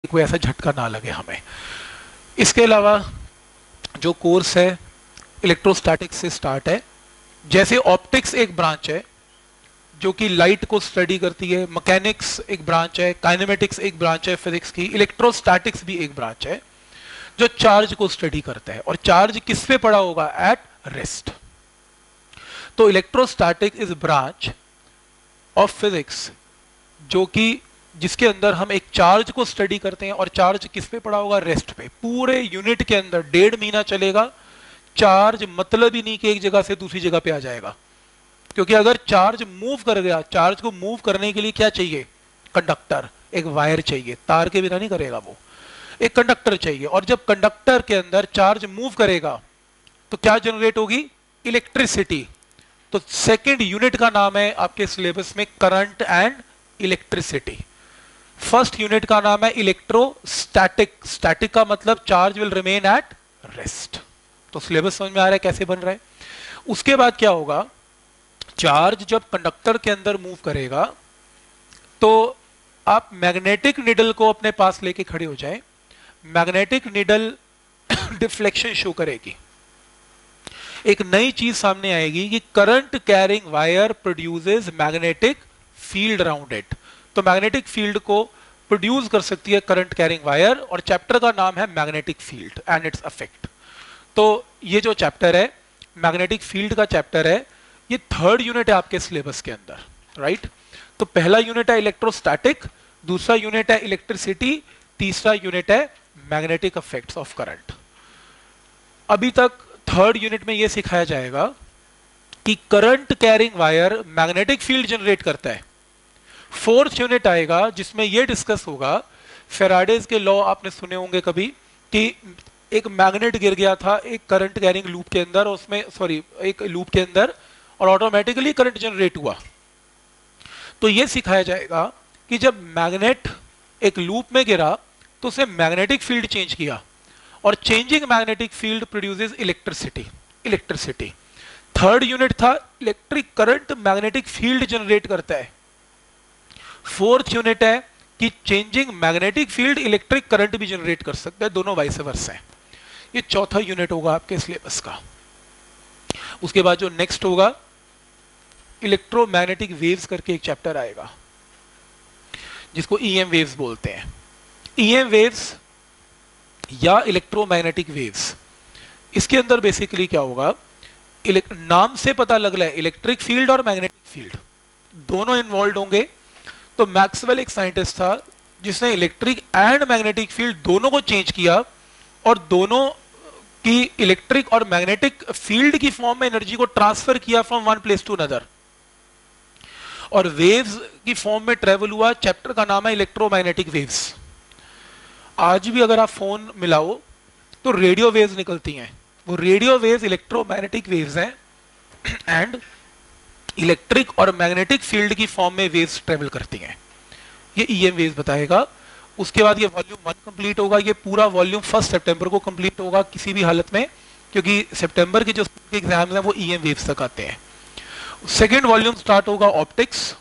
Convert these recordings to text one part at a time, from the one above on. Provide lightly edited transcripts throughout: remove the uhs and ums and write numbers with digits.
कोई ऐसा झटका ना लगे हमें। इसके अलावा जो कोर्स है इलेक्ट्रोस्टैटिक्स से स्टार्ट है। जैसे ऑप्टिक्स एक ब्रांच है जो कि लाइट को स्टडी करती है, मैकेनिक्स एक ब्रांच है, काइनेमेटिक्स एक ब्रांच है फिजिक्स की, इलेक्ट्रोस्टैटिक्स भी एक ब्रांच है जो चार्ज को स्टडी करता है। और चार्ज किस पे पड़ा होगा? At rest. तो electrostatic is branch of physics जो कि जिसके अंदर हम एक चार्ज को स्टडी करते हैं। और चार्ज किस पे पड़ा होगा? रेस्ट पे। पूरे यूनिट के अंदर 1.5 महीना चलेगा चार्ज, मतलब ही नहीं कि एक जगह से दूसरी जगह पे आ जाएगा, क्योंकि अगर चार्ज मूव कर गया, चार्ज को मूव करने के लिए क्या चाहिए? कंडक्टर, एक वायर चाहिए, तार के बिना नहीं करेगा वो, एक कंडक्टर चाहिए। और जब कंडक्टर के अंदर चार्ज मूव करेगा तो क्या जनरेट होगी? इलेक्ट्रिसिटी। तो सेकेंड यूनिट का नाम है आपके सिलेबस में current and electricity. First unit का नाम है इलेक्ट्रोस्टैटिक। स्टैटिक का मतलब charge will remain at rest. तो सिलेबस समझ में आ रहा है कैसे बन रहा है। उसके बाद क्या होगा? चार्ज जब कंडक्टर के अंदर मूव करेगा तो आप मैग्नेटिक निडल को अपने पास लेके खड़े हो जाए। मैग्नेटिक निडल डिफ्लेक्शन शो करेगी। एक नई चीज सामने आएगी कि current carrying wire produces magnetic field around it. तो मैग्नेटिक फील्ड को प्रोड्यूस कर सकती है करंट कैरिंग वायर, और चैप्टर का नाम है magnetic field and its effect. तो ये जो चैप्टर है मैग्नेटिक फील्ड का चैप्टर है, ये थर्ड यूनिट है आपके सिलेबस के अंदर, राइट। तो पहला यूनिट है इलेक्ट्रोस्टैटिक, दूसरा यूनिट है इलेक्ट्रिसिटी, तीसरा यूनिट है मैग्नेटिक इफेक्ट्स ऑफ करंट। अभी तक थर्ड यूनिट में यह सिखाया जाएगा कि current carrying wire magnetic field generate करता है। फोर्थ यूनिट आएगा जिसमें यह डिस्कस होगा, फेराडेज के लॉ आपने सुने होंगे कभी, कि एक मैग्नेट गिर गया था एक करंट कैरिंग लूप के अंदर, उसमें एक लूप के अंदर, और ऑटोमेटिकली करंट जनरेट हुआ। तो यह सिखाया जाएगा कि जब मैग्नेट एक लूप में गिरा तो उसे मैग्नेटिक फील्ड चेंज किया, और changing magnetic field produces electricity. Third unit था electric current magnetic field generate करता है। फोर्थ यूनिट है कि changing magnetic field electric current भी जनरेट कर सकता है, दोनों वाइस वर्सा है। ये चौथा यूनिट होगा आपके सिलेबस का। उसके बाद जो नेक्स्ट होगा इलेक्ट्रोमैग्नेटिक वेव्स करके एक चैप्टर आएगा जिसको ईएम वेव्स बोलते हैं। ईएम वेव्स या इलेक्ट्रोमैग्नेटिक वेव्स, इसके अंदर बेसिकली क्या होगा, नाम से पता लग रहा है इलेक्ट्रिक फील्ड और मैग्नेटिक फील्ड दोनों इन्वॉल्व होंगे। तो मैक्सवेल एक साइंटिस्ट था जिसने इलेक्ट्रिक एंड मैग्नेटिक फील्ड दोनों को चेंज किया, और दोनों की इलेक्ट्रिक और मैग्नेटिक फील्ड की फॉर्म में एनर्जी को ट्रांसफर किया from one place to another, और वेव्स की फॉर्म में ट्रेवल हुआ। चैप्टर का नाम है इलेक्ट्रोमैग्नेटिक वेव्स। आज भी अगर आप फोन मिलाओ तो रेडियो वेव्स निकलती हैं, वो रेडियो वेव्स इलेक्ट्रोमैग्नेटिक वेव्स हैं, एंड इलेक्ट्रिक और मैग्नेटिक फील्ड की फॉर्म में वेव्स ट्रेवल करती हैं। ये ईएम वेव्स बताएगा। उसके बाद ये वॉल्यूम 1 कंप्लीट होगा। ये पूरा वॉल्यूम 1 सितंबर को कंप्लीट होगा किसी भी हालत में, क्योंकि सितंबर के जो एग्जाम्स हैं वो ईएम वेव्स तक आते हैं। सेकेंड वॉल्यूम स्टार्ट होगा ऑप्टिक्स,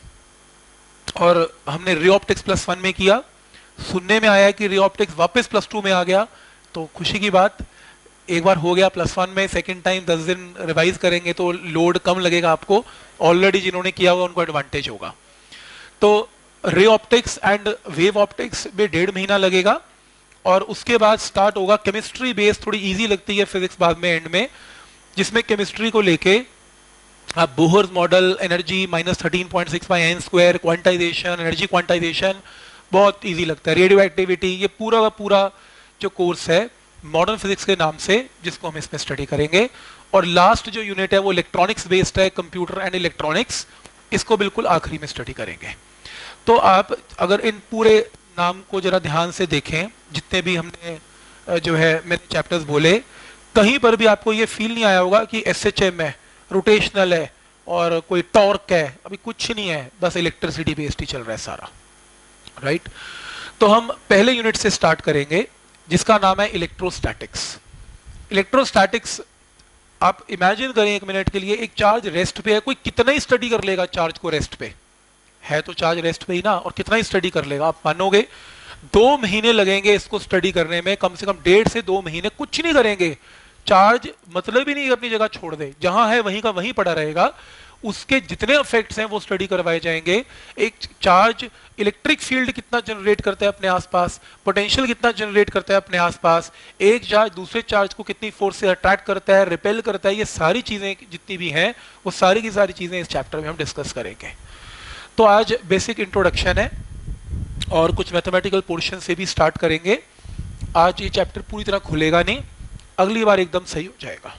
और हमने रे ऑप्टिक्स +1 में किया। सुनने में आया कि रे ऑप्टिक्स वापस +2 में आ गया, तो खुशी की बात, एक बार हो गया +1 में, सेकेंड टाइम 10 दिन रिवाइज करेंगे तो लोड कम लगेगा आपको। ऑलरेडी जिन्होंने किया हुआ उनको एडवांटेज होगा। तो ray optics and wave optics में 1.5 महीना लगेगा, और उसके बाद स्टार्ट होगा केमिस्ट्री बेस। थोड़ी इजी लगती है फिजिक्स बाद में एंड में, जिसमें केमिस्ट्री को लेके आप Bohr's model, energy -13.6/n², quantisation, energy quantisation, बहुत इजी लगता है। रेडियो एक्टिविटी, ये पूरा का पूरा जो कोर्स है मॉडर्न फिजिक्स के नाम से, जिसको हम इसमें स्टडी करेंगे। और लास्ट जो यूनिट है वो इलेक्ट्रॉनिक्स बेस्ड है, कंप्यूटर एंड इलेक्ट्रॉनिक्स, इसको बिल्कुल आखिरी में स्टडी करेंगे। तो आप अगर इन पूरे नाम को जरा ध्यान से देखें, जितने भी हमने जो है मैंने चैप्टर्स बोले, कहीं पर भी आपको ये फील नहीं आया होगा कि एसएचएम है, रोटेशनल है और कोई टॉर्क है, अभी कुछ नहीं है, बस इलेक्ट्रिसिटी बेस्ड ही चल रहा है सारा, राइट। तो हम पहले यूनिट से स्टार्ट करेंगे जिसका नाम है इलेक्ट्रोस्टैटिक्स। इलेक्ट्रोस्टैटिक्स, आप इमेजिन करें 1 मिनट के लिए, एक चार्ज रेस्ट पे है, कोई कितना ही स्टडी कर लेगा चार्ज को रेस्ट पे है, तो चार्ज रेस्ट पे ही ना, और कितना ही स्टडी कर लेगा। आप मानोगे 2 महीने लगेंगे इसको स्टडी करने में, कम से कम 1.5 से 2 महीने कुछ नहीं करेंगे। चार्ज मतलब ही नहीं अपनी जगह छोड़ दे, जहां है वहीं का वहीं पड़ा रहेगा, उसके जितने इफेक्ट्स हैं वो स्टडी करवाए जाएंगे। एक चार्ज इलेक्ट्रिक फील्ड कितना जनरेट करता है अपने आसपास, पोटेंशियल कितना जनरेट करता है अपने आसपास, एक चार्ज दूसरे चार्ज को कितनी फोर्स से अट्रैक्ट करता है, रिपेल करता है, ये सारी चीजें जितनी भी हैं वो सारी की सारी चीजें इस चैप्टर में हम डिस्कस करेंगे। तो आज बेसिक इंट्रोडक्शन है और कुछ मैथमेटिकल पोर्शन से भी स्टार्ट करेंगे। आज ये चैप्टर पूरी तरह खुलेगा नहीं, अगली बार एकदम सही हो जाएगा।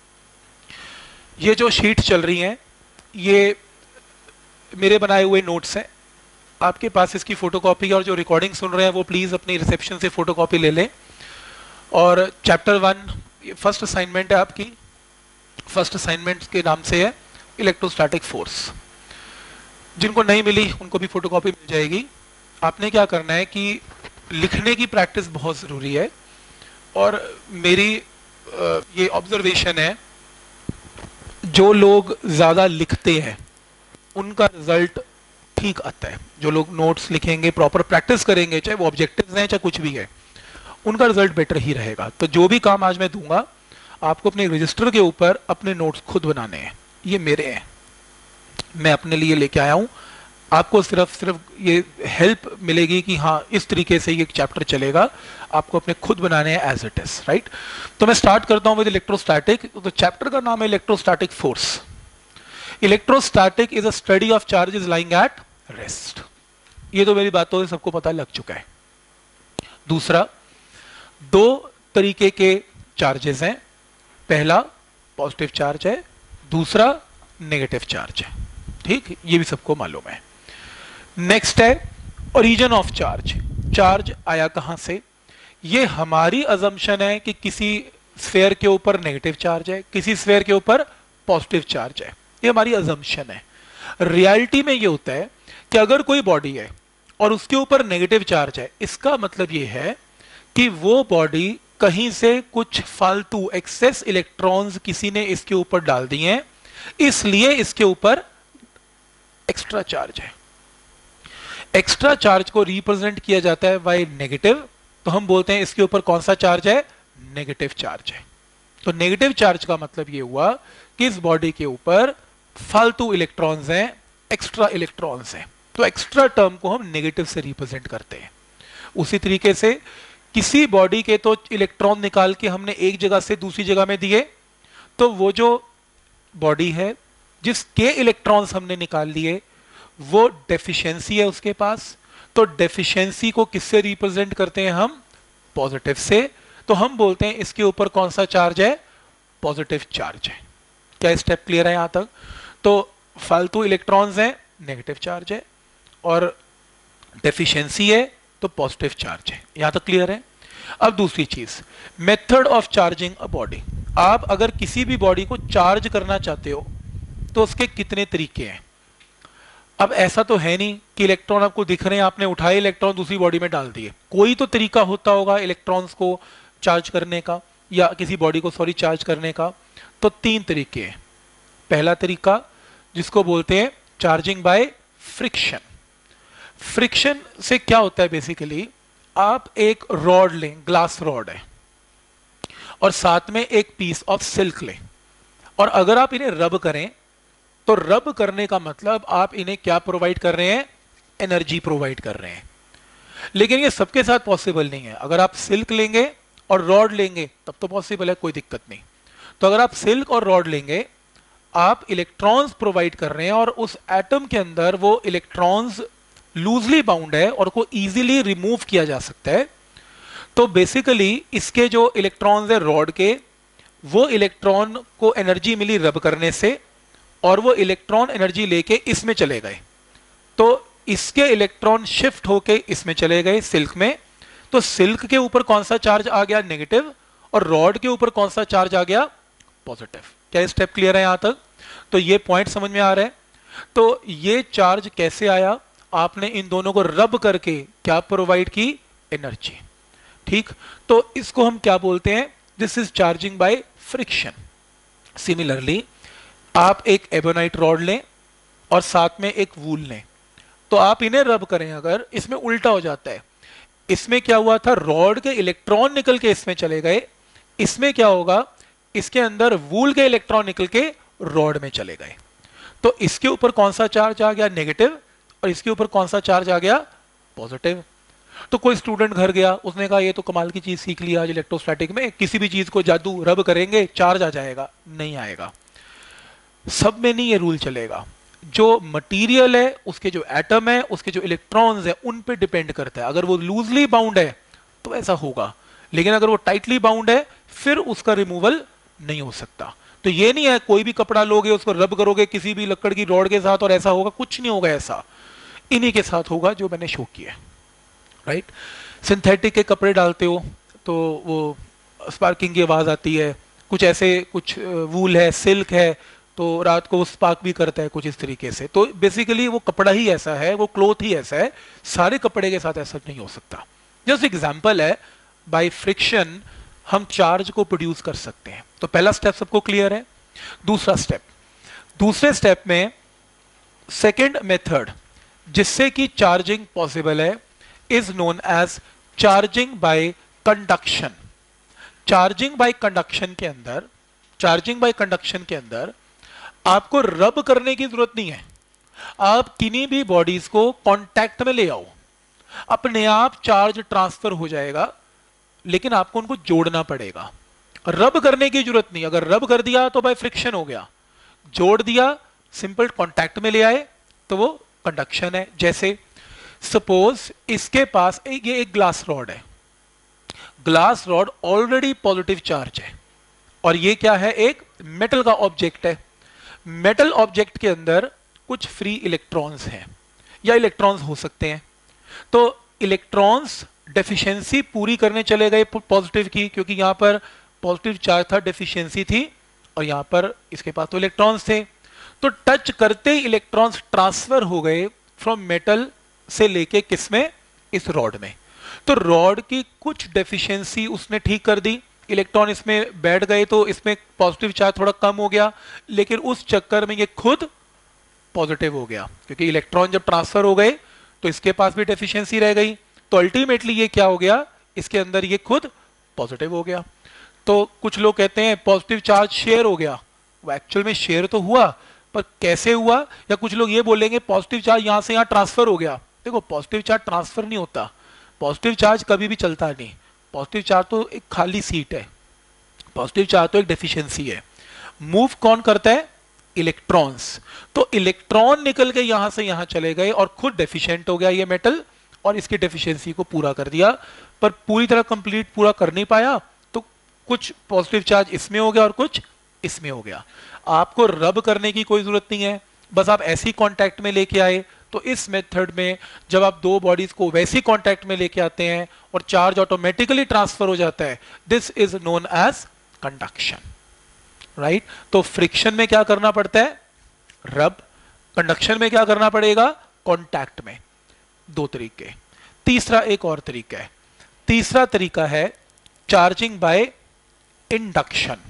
ये जो शीट चल रही हैं ये मेरे बनाए हुए नोट्स हैं, आपके पास इसकी फोटोकॉपी, और जो रिकॉर्डिंग सुन रहे हैं वो प्लीज अपनी रिसेप्शन से फोटोकॉपी ले लें। और चैप्टर 1 फर्स्ट असाइनमेंट है आपकी, फर्स्ट असाइनमेंट के नाम से है इलेक्ट्रोस्टैटिक फोर्स। जिनको नहीं मिली उनको भी फोटोकॉपी मिल जाएगी। आपने क्या करना है कि लिखने की प्रैक्टिस बहुत ज़रूरी है, और मेरी ये ऑब्जर्वेशन है जो लोग ज़्यादा लिखते हैं उनका रिजल्ट ठीक आता है। जो लोग नोट्स लिखेंगे, प्रॉपर प्रैक्टिस करेंगे, चाहे वो ऑब्जेक्टिव्स हैं चाहे कुछ भी है, उनका रिजल्ट बेटर ही रहेगा। तो जो भी काम आज मैं दूंगा आपको अपने रजिस्टर के ऊपर अपने नोट्स खुद बनाने हैं। ये मेरे हैं, मैं अपने लिए लेके आया हूँ। आपको सिर्फ ये हेल्प मिलेगी कि हाँ इस तरीके से ये चैप्टर चलेगा, आपको अपने खुद बनाने हैं एज इट इज, राइट। तो मैं स्टार्ट करता हूँ विद इलेक्ट्रोस्टैटिक। तो चैप्टर का नाम है electrostatic force. Electrostatic is a study of charges lying at rest. ये तो मेरी बातों से सबको पता लग चुका है। दूसरा, 2 तरीके के चार्जेस हैं, पहला पॉजिटिव चार्ज है, दूसरा नेगेटिव चार्ज है, ठीक, ये भी सबको मालूम है। नेक्स्ट है ओरिजिन ऑफ चार्ज। चार्ज आया कहां से? ये हमारी अजम्पशन है कि किसी स्फेयर के ऊपर नेगेटिव चार्ज है, किसी स्फेयर के ऊपर पॉजिटिव चार्ज है, ये हमारी अजम्पशन है। रियलिटी में ये होता है कि अगर कोई बॉडी है और उसके ऊपर नेगेटिव चार्ज है, इसका मतलब ये है कि वो बॉडी कहीं से कुछ फालतू एक्सेस इलेक्ट्रॉन्स किसी ने इसके ऊपर डाल दिए हैं, इसलिए इसके ऊपर एक्स्ट्रा चार्ज है। एक्स्ट्रा चार्ज को रिप्रेजेंट किया जाता है बाय नेगेटिव, तो हम बोलते हैं इसके ऊपर कौन सा चार्ज है? नेगेटिव चार्ज है। तो नेगेटिव चार्ज का मतलब ये हुआ कि इस बॉडी के ऊपर फालतू इलेक्ट्रॉन्स हैं, एक्स्ट्रा इलेक्ट्रॉन्स हैं, तो एक्स्ट्रा टर्म को हम नेगेटिव से रिप्रेजेंट करते हैं। उसी तरीके से किसी बॉडी के तो इलेक्ट्रॉन निकाल के हमने एक जगह से दूसरी जगह में दिए, तो वो जो बॉडी है जिसके इलेक्ट्रॉन्स हमने निकाल लिए वो डेफिशिएंसी है उसके पास, तो डेफिशिएंसी को किससे रिप्रेजेंट करते हैं हम? पॉजिटिव से। तो हम बोलते हैं इसके ऊपर कौन सा चार्ज है? पॉजिटिव चार्ज है। क्या स्टेप क्लियर है यहां तक? तो फालतू इलेक्ट्रॉन्स हैं, नेगेटिव चार्ज है, और डेफिशिएंसी है तो पॉजिटिव चार्ज है। यहां तक क्लियर है? अब दूसरी चीज, method of charging a body. आप अगर किसी भी बॉडी को चार्ज करना चाहते हो तो उसके कितने तरीके हैं? अब ऐसा तो है नहीं कि इलेक्ट्रॉन आपको दिख रहे हैं, आपने उठाए इलेक्ट्रॉन दूसरी बॉडी में डाल दिए। कोई तो तरीका होता होगा इलेक्ट्रॉन्स को चार्ज करने का, या किसी बॉडी को चार्ज करने का। तो 3 तरीके हैं। पहला तरीका जिसको बोलते हैं चार्जिंग बाय फ्रिक्शन। फ्रिक्शन से क्या होता है? बेसिकली आप एक रॉड लें, ग्लास रॉड है, और साथ में एक पीस ऑफ सिल्क लें, और अगर आप इन्हें रब करें तो रब करने का मतलब आप इन्हें क्या प्रोवाइड कर रहे हैं? एनर्जी प्रोवाइड कर रहे हैं। लेकिन ये सबके साथ पॉसिबल नहीं है। अगर आप सिल्क लेंगे और रॉड लेंगे तब तो पॉसिबल है, कोई दिक्कत नहीं। तो अगर आप सिल्क और रॉड लेंगे, आप इलेक्ट्रॉन्स प्रोवाइड कर रहे हैं, और उस एटम के अंदर वो इलेक्ट्रॉन्स लूजली बाउंड है और को इजीली रिमूव किया जा सकता है। तो बेसिकली इसके जो इलेक्ट्रॉन्स है रॉड के, वो इलेक्ट्रॉन को एनर्जी मिली रब करने से, और वो इलेक्ट्रॉन एनर्जी लेके इसमें चले गए, तो इसके इलेक्ट्रॉन शिफ्ट होके इसमें चले गए सिल्क में। तो सिल्क के ऊपर कौन सा चार्ज आ गया? नेगेटिव, और रॉड के ऊपर कौन सा चार्ज आ गया? पॉजिटिव। क्या स्टेप क्लियर है यहां तक? तो ये पॉइंट समझ में आ रहा है? तो ये चार्ज कैसे आया? आपने इन दोनों को रब करके क्या प्रोवाइड की? एनर्जी। ठीक, तो इसको हम क्या बोलते हैं? This is charging by friction. Similarly आप एक एबोनाइट रॉड लें और साथ में एक वूल लें, तो आप इन्हें रब करें, अगर इसमें उल्टा हो जाता है, इसमें क्या हुआ था, रॉड के इलेक्ट्रॉन निकल के इसमें चले गए, इसमें क्या होगा, इसके अंदर वूल के इलेक्ट्रॉन निकल के रॉड में चले गए। तो इसके ऊपर कौन सा चार्ज आ गया, नेगेटिव, और इसके ऊपर कौन सा चार्ज आ गया, पॉजिटिव। तो कोई स्टूडेंट घर गया, उसने कहा ये तो कमाल की चीज सीख लिया आज इलेक्ट्रोस्टैटिक में, किसी भी चीज को जादू रब करेंगे चार्ज आ जाएगा। नहीं आएगा, सब में नहीं ये रूल चलेगा। जो मटेरियल है, उसके जो एटम है, उसके जो इलेक्ट्रॉन्स है, उन पे डिपेंड करता है। अगर वो लूजली बाउंड है तो ऐसा होगा, लेकिन अगर वो टाइटली बाउंड है फिर उसका रिमूवल नहीं हो सकता। तो ये नहीं है कोई भी कपड़ा लोगे उसको रब करोगे किसी भी लकड़ की रॉड के साथ और ऐसा होगा, कुछ नहीं होगा ऐसा। इन्हीं के साथ होगा जो मैंने शो किया, राइट। सिंथेटिक के कपड़े डालते हो तो वो स्पार्किंग की आवाज आती है, कुछ ऐसे, कुछ वूल है, सिल्क है, तो रात को वो स्पार्क भी करता है कुछ इस तरीके से। तो बेसिकली वो कपड़ा ही ऐसा है, वो क्लोथ ही ऐसा है, सारे कपड़े के साथ ऐसा नहीं हो सकता। जस्ट एग्जांपल है, बाय फ्रिक्शन हम चार्ज को प्रोड्यूस कर सकते हैं। तो पहला स्टेप सबको क्लियर है। दूसरा स्टेप, दूसरे स्टेप में सेकेंड मेथड जिससे कि चार्जिंग पॉसिबल है is known as charging by conduction. Charging by conduction के अंदर, चार्जिंग बाय कंडक्शन के अंदर आपको रब करने की जरूरत नहीं है। आप किन्हीं भी बॉडीज को कांटेक्ट में ले आओ, अपने आप चार्ज ट्रांसफर हो जाएगा, लेकिन आपको उनको जोड़ना पड़ेगा। रब करने की जरूरत नहीं। अगर रब कर दिया तो बाय फ्रिक्शन हो गया, जोड़ दिया, सिंपल कांटेक्ट में ले आए तो वो कंडक्शन है। जैसे सपोज इसके पास ये एक ग्लास रॉड है, glass rod already positive charge है, और ये क्या है, एक मेटल का ऑब्जेक्ट है। मेटल ऑब्जेक्ट के अंदर कुछ फ्री इलेक्ट्रॉन्स हैं या इलेक्ट्रॉन्स हो सकते हैं। तो इलेक्ट्रॉन्स डेफिशिएंसी पूरी करने चले गए पॉजिटिव की, क्योंकि यहां पर पॉजिटिव चार्ज था, डेफिशिएंसी थी, और यहां पर इसके पास तो इलेक्ट्रॉन्स थे। तो टच करते ही इलेक्ट्रॉन्स ट्रांसफर हो गए फ्रॉम मेटल से लेके किसमें, इस रॉड में। तो रॉड की कुछ डेफिशिएंसी उसने ठीक कर दी, इलेक्ट्रॉन इसमें बैठ गए तो इसमें पॉजिटिव चार्ज थोड़ा कम हो गया, लेकिन उस चक्कर में ये खुद पॉजिटिव हो गया, क्योंकि इलेक्ट्रॉन जब ट्रांसफर हो गए तो इसके पास भी डेफिशिएंसी रह गई। तो अल्टीमेटली ये क्या हो गया, इसके अंदर ये खुद पॉजिटिव हो गया। तो कुछ लोग कहते हैं पॉजिटिव चार्ज शेयर हो गया, वो एक्चुअल में शेयर तो हुआ, पर कैसे हुआ। या कुछ लोग ये बोलेंगे पॉजिटिव चार्ज यहां से यहां ट्रांसफर हो गया। देखो पॉजिटिव चार्ज ट्रांसफर नहीं होता, पॉजिटिव चार्ज कभी भी चलता नहीं। पॉजिटिव चार्ज तो एक खाली सीट है, पॉजिटिव चार्ज तो एक डेफिशिएंसी है। मूव कौन करता है, इलेक्ट्रॉन्स। तो इलेक्ट्रॉन निकल के यहां से यहां चले गए और खुद डेफिशिएंट हो गया ये मेटल, और इसकी डेफिशिएंसी को पूरा कर दिया, पर पूरी तरह कंप्लीट पूरा कर नहीं पाया। तो कुछ पॉजिटिव चार्ज इसमें हो गया और कुछ इसमें हो गया। आपको रब करने की कोई जरूरत नहीं है, बस आप ऐसी कांटेक्ट में लेके आए। तो इस मेथड में जब आप दो बॉडीज को वैसी कांटेक्ट में लेके आते हैं और चार्ज ऑटोमेटिकली ट्रांसफर हो जाता है, this is known as conduction, right. तो फ्रिक्शन में क्या करना पड़ता है, रब। कंडक्शन में क्या करना पड़ेगा, कांटेक्ट में। दो तरीके। तीसरा एक और तरीका है, तीसरा तरीका है charging by induction.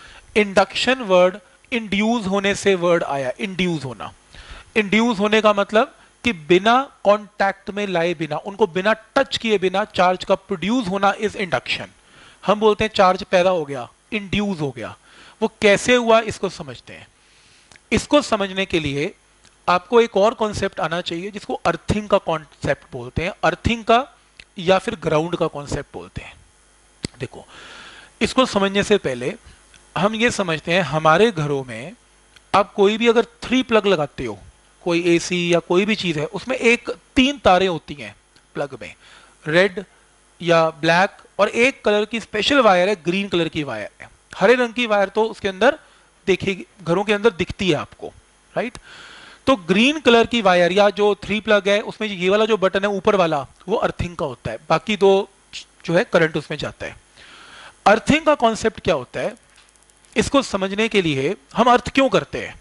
Induction word induce होने से वर्ड आया, इंड्यूस होना। इंड्यूस होने का मतलब कि बिना कांटेक्ट में लाए बिना, उनको बिना टच किए बिना चार्ज का प्रोड्यूस होना इज इंडक्शन। हम बोलते हैं चार्ज पैदा हो गया, इंड्यूस हो गया। वो कैसे हुआ इसको समझते हैं। इसको समझने के लिए आपको एक और कॉन्सेप्ट आना चाहिए जिसको अर्थिंग का कॉन्सेप्ट बोलते हैं, अर्थिंग का या फिर ग्राउंड का कॉन्सेप्ट बोलते हैं। देखो इसको समझने से पहले हम ये समझते हैं, हमारे घरों में आप कोई भी अगर 3 प्लग लगाते हो, कोई एसी या कोई भी चीज है, उसमें एक 3 तारें होती हैं प्लग में, रेड या ब्लैक, और एक कलर की स्पेशल वायर है, ग्रीन कलर की वायर है। हरे रंग की वायर तो उसके अंदर देखिए घरों के अंदर दिखती है आपको, राइट। तो ग्रीन कलर की वायर या जो 3 प्लग है उसमें ये वाला जो बटन है ऊपर वाला, वो अर्थिंग का होता है, बाकी दो जो है करंट उसमें जाता है। अर्थिंग का कॉन्सेप्ट क्या होता है, इसको समझने के लिए हम अर्थ क्यों करते हैं।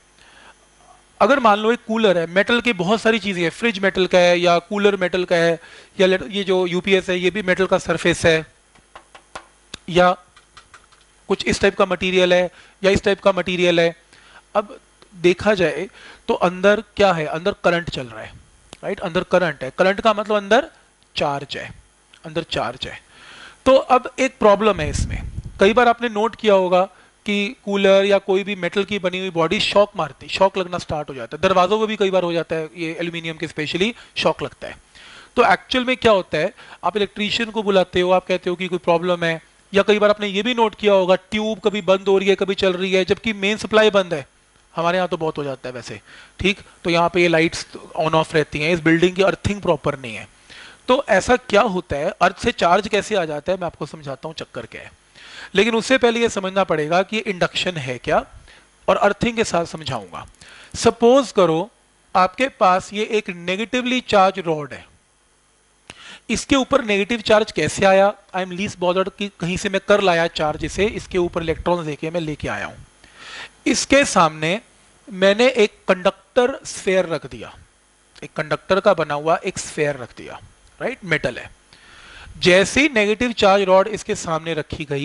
अगर मान लो एक कूलर है, मेटल की बहुत सारी चीजें हैं, फ्रिज मेटल का है या कूलर मेटल का है, या ये जो यूपीएस है ये भी मेटल का सरफेस है, या कुछ इस टाइप का मटेरियल है या इस टाइप का मटेरियल है। अब देखा जाए तो अंदर क्या है, अंदर करंट चल रहा है, राइट। अंदर करंट है, करंट का मतलब अंदर चार्ज है। अंदर चार्ज है। तो अब एक प्रॉब्लम है इसमें, कई बार आपने नोट किया होगा कि कूलर या कोई भी मेटल की बनी हुई बॉडी शॉक मारती, शॉक लगना स्टार्ट हो जाता है, दरवाजों को भी कई बार हो जाता है, ये एल्यूमिनियम के स्पेशली शॉक लगता है। तो एक्चुअल में क्या होता है, आप इलेक्ट्रीशियन को बुलाते हो, आप कहते हो कि कोई प्रॉब्लम है, या कई बार आपने ये भी नोट किया होगा ट्यूब कभी बंद हो रही है कभी चल रही है जबकि मेन सप्लाई बंद है। हमारे यहाँ तो बहुत हो जाता है वैसे, ठीक। तो यहाँ पे ये लाइट्स ऑन ऑफ रहती हैं, इस बिल्डिंग की अर्थिंग प्रॉपर नहीं है। तो ऐसा क्या होता है, अर्थ से चार्ज कैसे आ जाता है, मैं आपको समझाता हूँ चक्कर क्या है। लेकिन उससे पहले ये समझना पड़ेगा कि इंडक्शन है क्या, और अर्थिंग के साथ समझाऊंगा। सपोज करो आपके पास ये एक नेगेटिवली चार्ज रॉड है, इसके ऊपर नेगेटिव चार्ज कैसे आया, आई एम लीस्ट बॉदर्ड कि कहीं से मैं कर लाया चार्ज, इसे इसके ऊपर इलेक्ट्रॉन देके मैं लेके आया हूं। इसके सामने मैंने एक कंडक्टर स्फेयर रख दिया, एक कंडक्टर का बना हुआ एक स्फेयर रख दिया, राइट, मेटल है। जैसे ही नेगेटिव चार्ज रॉड इसके सामने रखी गई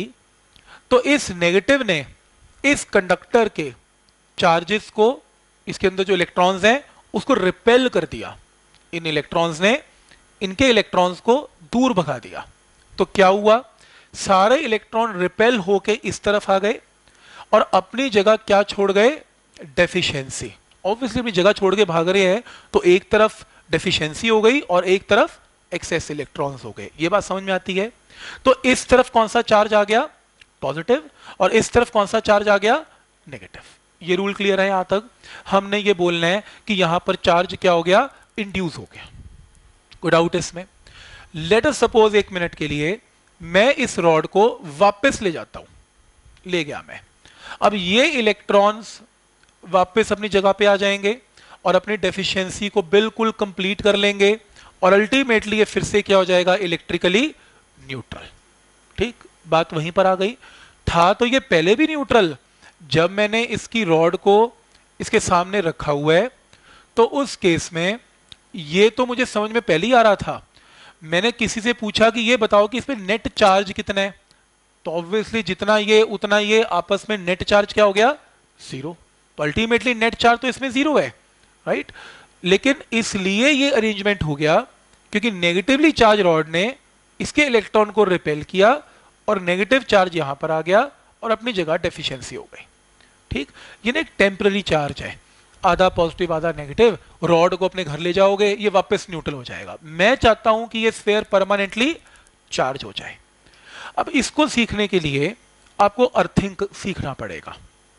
तो इस नेगेटिव ने इस कंडक्टर के चार्जेस को, इसके अंदर जो इलेक्ट्रॉन्स हैं उसको रिपेल कर दिया, इन इलेक्ट्रॉन्स ने इनके इलेक्ट्रॉन्स को दूर भगा दिया। तो क्या हुआ, सारे इलेक्ट्रॉन रिपेल होके इस तरफ आ गए और अपनी जगह क्या छोड़ गए, डेफिशिएंसी। ऑब्वियसली अपनी जगह छोड़ के भाग रहे हैं तो एक तरफ डेफिशिएंसी हो गई और एक तरफ एक्सेस इलेक्ट्रॉन्स हो गए। ये बात समझ में आती है। तो इस तरफ कौन सा चार्ज आ गया, पॉजिटिव, और इस तरफ कौन सा चार्ज आ गया, नेगेटिव। ये रूल क्लियर है यहां तक। हमने ये बोलना है कि यहां पर चार्ज क्या हो गया, इंड्यूस हो गया। कोई डाउट इसमें? लेट अस सपोज एक मिनट के लिए मैं इस रॉड को वापस ले जाता हूं, ले गया मैं। अब ये इलेक्ट्रॉन्स वापस अपनी जगह पे आ जाएंगे और अपनी डेफिशिएंसी को बिल्कुल कंप्लीट कर लेंगे और अल्टीमेटली ये फिर से क्या हो जाएगा, इलेक्ट्रिकली न्यूट्रल। ठीक, बात वहीं पर आ गई। था तो ये पहले भी न्यूट्रल, जब मैंने इसकी रॉड को इसके सामने रखा हुआ है तो उस केस में ये तो मुझे समझ में पहले ही आ रहा था। मैंने किसी से पूछा कि ये बताओ कि इसमें नेट चार्ज कितना है, तो ऑब्वियसली जितना ये उतना ये, आपस में नेट चार्ज क्या हो गया, जीरो। अल्टीमेटली नेट चार्ज तो इसमें जीरो है, राइट। लेकिन इसलिए ये अरेंजमेंट हो गया क्योंकि नेगेटिवली चार्ज रॉड ने इसके इलेक्ट्रॉन को रिपेल किया और नेगेटिव चार्ज यहां पर आ गया और अपनी जगह डेफिशिएंसी हो गई। ठीक, ये ना एक टेम्पररी चार्ज है, आधा पॉजिटिव आधा नेगेटिव। रॉड को अपने घर ले जाओगे, ये वापस न्यूट्रल हो जाएगा। मैं चाहता हूं कि ये स्फीयर परमानेंटली चार्ज हो जाए। अब इसको सीखने के लिए आपको अर्थिंग सीखना पड़ेगा।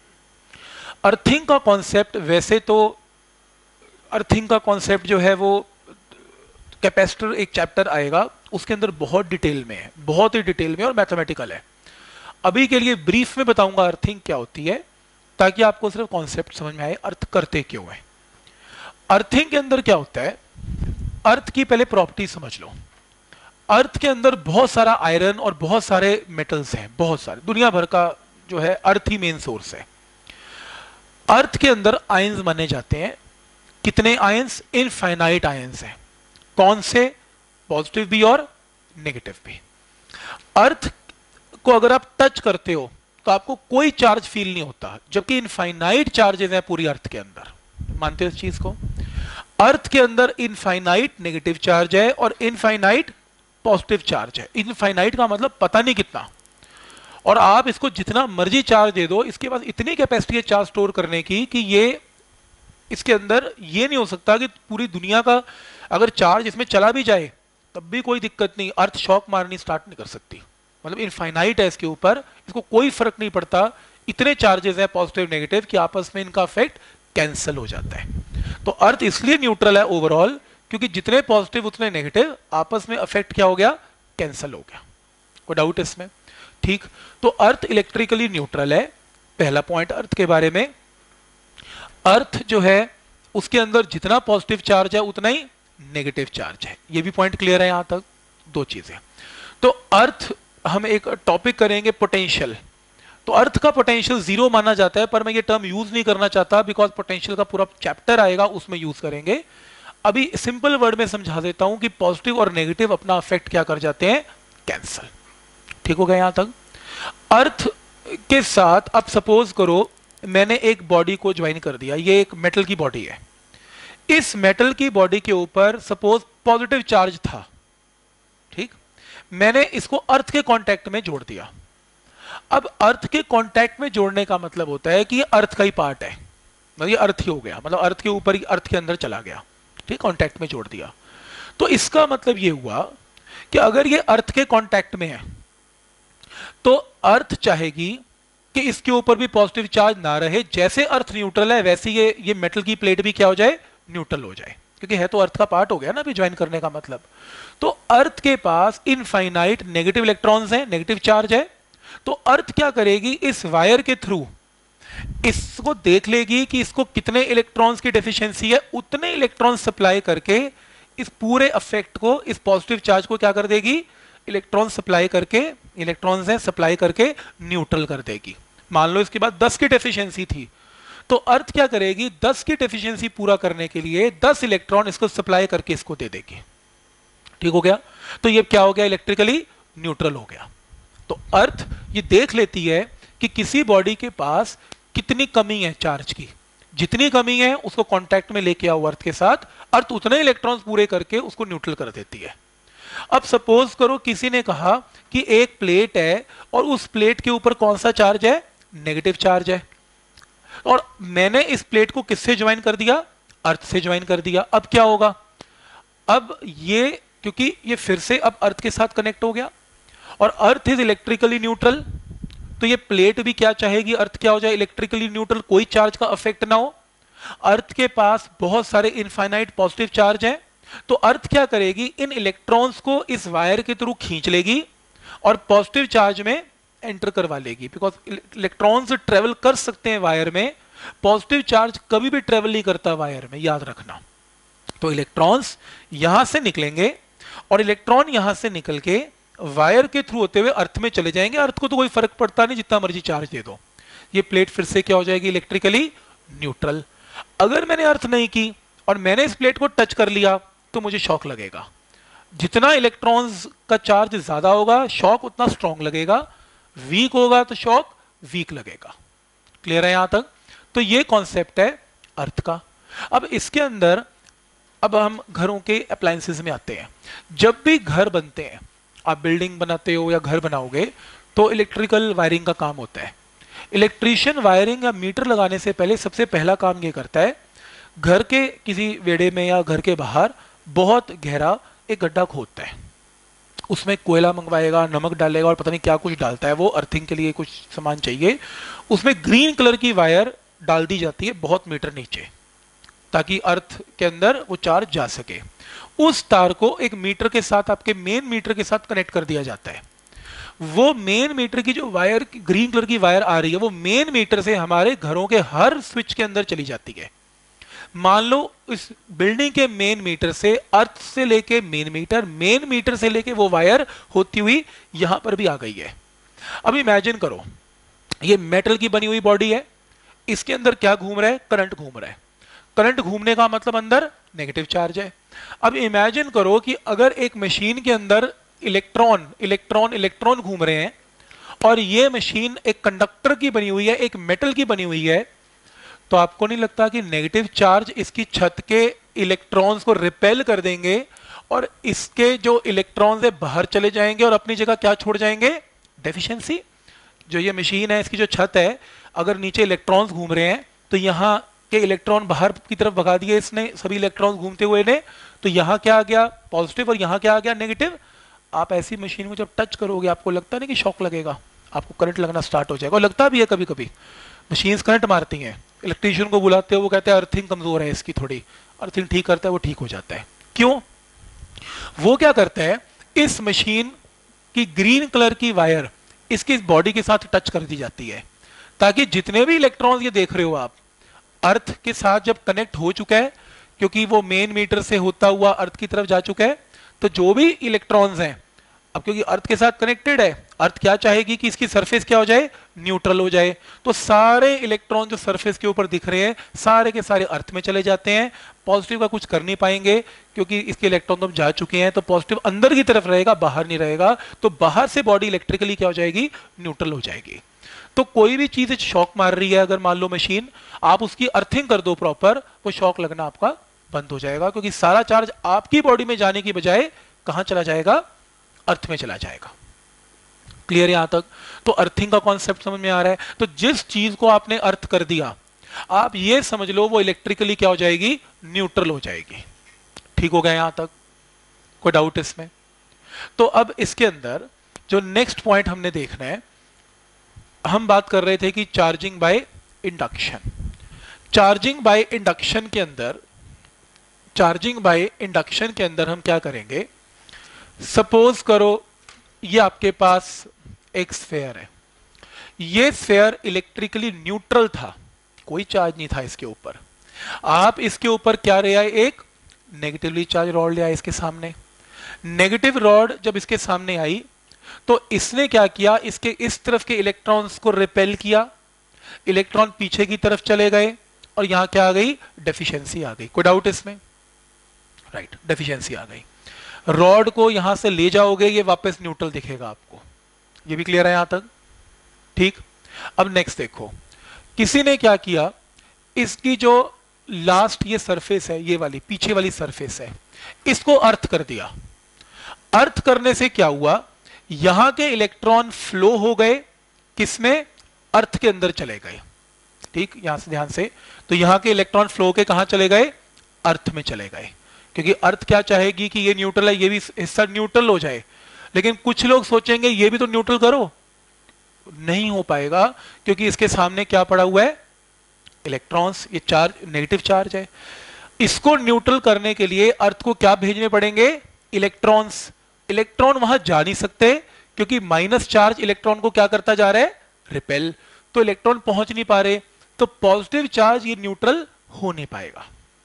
अर्थिंग का कॉन्सेप्ट, वैसे तो अर्थिंग का कॉन्सेप्ट जो है वो कैपेसिटर एक चैप्टर आएगा, उसके अंदर बहुत डिटेल में है, बहुत ही डिटेल में और मैथमेटिकल है। अभी के लिए ब्रीफ में बताऊंगा अर्थिंग क्या होती है ताकि आपको सिर्फ कॉन्सेप्ट समझ में आए, अर्थ करते क्यों है। अर्थिंग के अंदर क्या होता है, अर्थ की पहले प्रॉपर्टी समझ लो। अर्थ के अंदर बहुत सारा आयरन और बहुत सारे मेटल्स हैं, बहुत सारे, दुनिया भर का जो है अर्थ ही मेन सोर्स है। अर्थ के अंदर आयंस माने जाते हैं। कितने आयंस, इनफाइनाइट आयंस हैं। कौन से, पॉजिटिव भी और नेगेटिव भी। अर्थ को अगर आप टच करते हो तो आपको कोई चार्ज फील नहीं होता, जबकि इनफाइनाइट चार्जेस हैं पूरी अर्थ के अंदर। मानते हो इस चीज को? अर्थ के अंदर इनफाइनाइट नेगेटिव चार्ज है और इनफाइनाइट पॉजिटिव चार्ज है। इनफाइनाइट का मतलब पता नहीं कितना, और आप इसको जितना मर्जी चार्ज दे दो, इसके पास इतनी कैपेसिटी है चार्ज स्टोर करने की कि ये, इसके अंदर ये नहीं हो सकता कि पूरी दुनिया का अगर चार्ज इसमें चला भी जाए तब भी कोई दिक्कत नहीं, अर्थ शॉक मारनी स्टार्ट नहीं कर सकती। मतलब इनफाइनाइट है इसके ऊपर, इसको कोई फर्क नहीं पड़ता, इतने चार्जेस हैं पॉजिटिव नेगेटिव कि आपस में इनका इफेक्ट कैंसिल हो जाता है। तो अर्थ इसलिए न्यूट्रल है ओवरऑल क्योंकि जितने पॉजिटिव उतने नेगेटिव आपस में इफेक्ट क्या हो गया, कैंसिल हो गया। कोई डाउट इसमें? ठीक, तो अर्थ इलेक्ट्रिकली न्यूट्रल है। पहला पॉइंट अर्थ के बारे में। अर्थ जो है उसके अंदर जितना पॉजिटिव चार्ज है उतना ही नेगेटिव चार्ज है। ये भी पॉइंट क्लियर है यहां तक? दो चीजें। तो अर्थ, हम एक टॉपिक करेंगे पोटेंशियल। तो अर्थ का पोटेंशियल जीरो माना जाता है, पर मैं ये टर्म यूज नहीं करना चाहता बिकॉज पोटेंशियल का पूरा चैप्टर आएगा उसमें यूज करेंगे। अभी सिंपल वर्ड में समझा देता हूं कि पॉजिटिव और नेगेटिव अपना इफेक्ट क्या कर जाते हैं, कैंसिल। ठीक हो गया यहां तक? अर्थ के साथ अब सपोज करो मैंने एक बॉडी को ज्वाइन कर दिया, ये एक मेटल की बॉडी है। इस मेटल की बॉडी के ऊपर सपोज पॉजिटिव चार्ज था, ठीक। मैंने इसको अर्थ के कांटेक्ट में जोड़ दिया। अब अर्थ के कांटेक्ट में जोड़ने का मतलब होता है कि ये अर्थ का ही पार्ट है, मतलब ये अर्थ ही हो गया, मतलब अर्थ के ऊपर ही, अर्थ के अंदर चला गया, ठीक, कांटेक्ट में जोड़ दिया। तो इसका मतलब ये हुआ कि अगर ये अर्थ के कांटेक्ट में है तो अर्थ चाहेगी कि इसके ऊपर भी पॉजिटिव चार्ज ना रहे, जैसे अर्थ न्यूट्रल है वैसे ये मेटल की प्लेट भी क्या हो जाए, न्यूट्रल हो जाए, क्योंकि है तो अर्थ का पार्ट हो गया ना अभी ज्वाइन करने का मतलब। तो अर्थ के पास इनफाइनाइट नेगेटिव इलेक्ट्रॉन्स हैं, नेगेटिव चार्ज है, तो अर्थ क्या करेगी, इस वायर के थ्रू इसको देख लेगी कि इसको कितने इलेक्ट्रॉन्स की डेफिशिएंसी है, उतने इलेक्ट्रॉन सप्लाई करके इस पूरे इफेक्ट को, इस पॉजिटिव चार्ज को क्या कर देगी, इलेक्ट्रॉन सप्लाई करके, इलेक्ट्रॉन्स हैं सप्लाई करके न्यूट्रल कर देगी। मान लो इसके बाद 10 की डेफिशिएंसी थी, तो अर्थ क्या करेगी, 10 की डेफिशिएंसी पूरा करने के लिए 10 इलेक्ट्रॉन इसको सप्लाई करके इसको दे देगी। ठीक हो गया, तो ये क्या हो गया, इलेक्ट्रिकली न्यूट्रल हो गया। तो अर्थ ये देख लेती है कि किसी बॉडी के पास कितनी कमी है चार्ज की, जितनी कमी है उसको कांटेक्ट में लेके आओ अर्थ के साथ, अर्थ उतने इलेक्ट्रॉन्स पूरे करके उसको न्यूट्रल कर देती है। अब सपोज करो किसी ने कहा कि एक प्लेट है और उस प्लेट के ऊपर कौन सा चार्ज है, नेगेटिव चार्ज है, और मैंने इस प्लेट को किससे ज्वाइन कर दिया, अर्थ से ज्वाइन कर दिया। अब क्या होगा, अब ये क्योंकि ये फिर से अब अर्थ के साथ कनेक्ट हो गया और अर्थ इज इलेक्ट्रिकली न्यूट्रल, तो ये प्लेट भी क्या चाहेगी, अर्थ क्या हो जाए, इलेक्ट्रिकली न्यूट्रल, कोई चार्ज का अफेक्ट ना हो। अर्थ के पास बहुत सारे इनफाइनाइट पॉजिटिव चार्ज हैं, तो अर्थ क्या करेगी, इन इलेक्ट्रॉन्स को इस वायर के थ्रू खींच लेगी और पॉजिटिव चार्ज में एंटर करवा लेगी, बिकॉज इलेक्ट्रॉन्स ट्रेवल कर सकते हैं वायर में, पॉजिटिव चार्ज कभी भी ट्रेवल नहीं करता वायर में, याद रखना। तो इलेक्ट्रॉन्स यहां से निकलेंगे और इलेक्ट्रॉन यहां से निकल के वायर के थ्रू होते हुए अर्थ में चले जाएंगे। अर्थ को तो कोई फर्क पड़ता नहीं, जितना मर्जी चार्ज दे दो, ये प्लेट फिर से क्या हो जाएगी, इलेक्ट्रिकली न्यूट्रल। अगर मैंने अर्थ नहीं की और मैंने इस प्लेट को टच कर लिया तो मुझे शॉक लगेगा, जितना इलेक्ट्रॉन्स का चार्ज ज्यादा होगा शॉक उतना स्ट्रॉन्ग लगेगा, वीक होगा तो शॉक वीक लगेगा। क्लियर है यहां तक? तो ये कॉन्सेप्ट है अर्थ का। अब इसके अंदर अब हम घरों के अप्लायंसेस में आते हैं। जब भी घर बनते हैं, आप बिल्डिंग बनाते हो या घर बनाओगे तो इलेक्ट्रिकल वायरिंग का काम होता है। इलेक्ट्रीशियन वायरिंग या मीटर लगाने से पहले सबसे पहला काम ये करता है, घर के किसी वेड़े में या घर के बाहर बहुत गहरा एक गड्ढा खोदता है, उसमें कोयला मंगवाएगा, नमक डालेगा और पता नहीं क्या कुछ डालता है, वो अर्थिंग के लिए कुछ सामान चाहिए। उसमें ग्रीन कलर की वायर डाल दी जाती है बहुत मीटर नीचे, ताकि अर्थ के अंदर वो चार्ज जा सके। उस तार को एक मीटर के साथ, आपके मेन मीटर के साथ कनेक्ट कर दिया जाता है। वो मेन मीटर की जो वायर, ग्रीन कलर की वायर आ रही है, वो मेन मीटर से हमारे घरों के हर स्विच के अंदर चली जाती है। मान लो इस बिल्डिंग के मेन मीटर से, अर्थ से लेके मेन मीटर से लेके वो वायर होती हुई यहां पर भी आ गई है। अब इमेजिन करो, ये मेटल की बनी हुई बॉडी है, इसके अंदर क्या घूम रहा है, करंट घूम रहा है। करंट घूमने का मतलब अंदर नेगेटिव चार्ज है। अब इमेजिन करो कि अगर एक मशीन के अंदर इलेक्ट्रॉन घूम रहे हैं और ये मशीन एक कंडक्टर की बनी हुई है, एक मेटल की बनी हुई है, तो आपको नहीं लगता कि नेगेटिव चार्ज इसकी छत के इलेक्ट्रॉन्स को रिपेल कर देंगे और इसके जो इलेक्ट्रॉन्स है बाहर चले जाएंगे और अपनी जगह क्या छोड़ जाएंगे, डेफिशिएंसी। जो ये मशीन है, इसकी जो छत है, अगर नीचे इलेक्ट्रॉन्स घूम रहे हैं तो यहाँ के इलेक्ट्रॉन बाहर की तरफ भगा दिए इसने, सभी इलेक्ट्रॉन्स घूमते हुए ने, तो यहाँ क्या आ गया, पॉजिटिव, और यहाँ क्या आ गया, नेगेटिव। आप ऐसी मशीन को जब टच करोगे आपको लगता नहीं कि शॉक लगेगा, आपको करंट लगना स्टार्ट हो जाएगा। और लगता भी है कभी कभी, मशीन्स करंट मारती हैं, इलेक्ट्रीशियन को बुलाते हो, वो कहते हैं अर्थिंग कमजोर है इसकी, थोड़ी अर्थिंग ठीक करता है, वो ठीक हो जाता है। क्यों? वो क्या करता है, इस मशीन की ग्रीन कलर की वायर इसकी बॉडी के साथ टच कर दी जाती है, ताकि जितने भी इलेक्ट्रॉन्स ये देख रहे हो आप, अर्थ के साथ जब कनेक्ट हो चुका है, क्योंकि वो मेन मीटर से होता हुआ अर्थ की तरफ जा चुका है, तो जो भी इलेक्ट्रॉन्स हैं, अब क्योंकि अर्थ के साथ कनेक्टेड है, अर्थ क्या चाहेगी कि इसकी सरफेस क्या हो जाए, न्यूट्रल हो जाए। तो सारे इलेक्ट्रॉन जो सरफेस के ऊपर दिख रहे हैं सारे के सारे अर्थ में चले जाते हैं। पॉजिटिव का कुछ कर नहीं पाएंगे क्योंकि इसके इलेक्ट्रॉन तो जा चुके हैं, तो पॉजिटिव अंदर की तरफ रहेगा, बाहर नहीं रहेगा, तो बाहर से बॉडी इलेक्ट्रिकली क्या हो जाएगी, न्यूट्रल हो जाएगी। तो कोई भी चीज शॉक मार रही है, अगर मान लो मशीन, आप उसकी अर्थिंग कर दो प्रॉपर, वो शॉक लगना आपका बंद हो जाएगा, क्योंकि सारा चार्ज आपकी बॉडी में जाने की बजाय कहां चला जाएगा, अर्थ में चला जाएगा। क्लियर यहां तक? तो अर्थिंग का कॉन्सेप्ट समझ में आ रहा है? तो जिस चीज को आपने अर्थ कर दिया, आप ये समझ लो वो इलेक्ट्रिकली क्या हो जाएगी, न्यूट्रल हो जाएगी। ठीक हो गया यहां तक? कोई डाउट इसमें? तो अब इसके अंदर जो नेक्स्ट पॉइंट हमने देखना है, हम बात कर रहे थे कि charging by induction. Charging by induction के अंदर, चार्जिंग बाय इंडक्शन के अंदर हम क्या करेंगे, सपोज करो ये आपके पास एक स्फेयर है, ये स्फेयर इलेक्ट्रिकली न्यूट्रल था, कोई चार्ज नहीं था इसके ऊपर। आप इसके ऊपर क्या ले आए, एक नेगेटिवली चार्ज रॉड ले आए इसके सामने। नेगेटिव रॉड जब इसके सामने आई तो इसने क्या किया, इसके इस तरफ के इलेक्ट्रॉन्स को रिपेल किया, इलेक्ट्रॉन पीछे की तरफ चले गए और यहां क्या आ गई, डेफिशिएंसी आ गई। कोई डाउट इसमें? राइट, डेफिशिएंसी आ गई। रॉड को यहां से ले जाओगे, ये वापस न्यूट्रल दिखेगा आपको। ये भी क्लियर है यहां तक? ठीक। अब नेक्स्ट देखो, किसी ने क्या किया, इसकी जो लास्ट ये सरफेस है, ये वाली पीछे वाली सरफेस है, इसको अर्थ कर दिया। अर्थ करने से क्या हुआ, यहां के इलेक्ट्रॉन फ्लो हो गए, किसमें, अर्थ के अंदर चले गए। ठीक, यहां से ध्यान से, तो यहां के इलेक्ट्रॉन फ्लो के कहां चले गए, अर्थ में चले गए। क्योंकि अर्थ क्या चाहेगी कि ये न्यूट्रल है, ये भी हिस्सा न्यूट्रल हो जाए। लेकिन कुछ लोग सोचेंगे ये भी तो न्यूट्रल करो, नहीं हो पाएगा, क्योंकि इसके सामने क्या पड़ा हुआ है, इलेक्ट्रॉन्स, ये चार्ज, नेगेटिव चार्ज है। इसको न्यूट्रल करने के लिए अर्थ को क्या भेजने पड़ेंगे, इलेक्ट्रॉन्स। इलेक्ट्रॉन वहां जा नहीं सकते, क्योंकि माइनस चार्ज इलेक्ट्रॉन को क्या करता जा रहा है, रिपेल। तो इलेक्ट्रॉन पहुंच नहीं पा रहे, तो पॉजिटिव चार्ज ये न्यूट्रल हो नहीं पाएगा।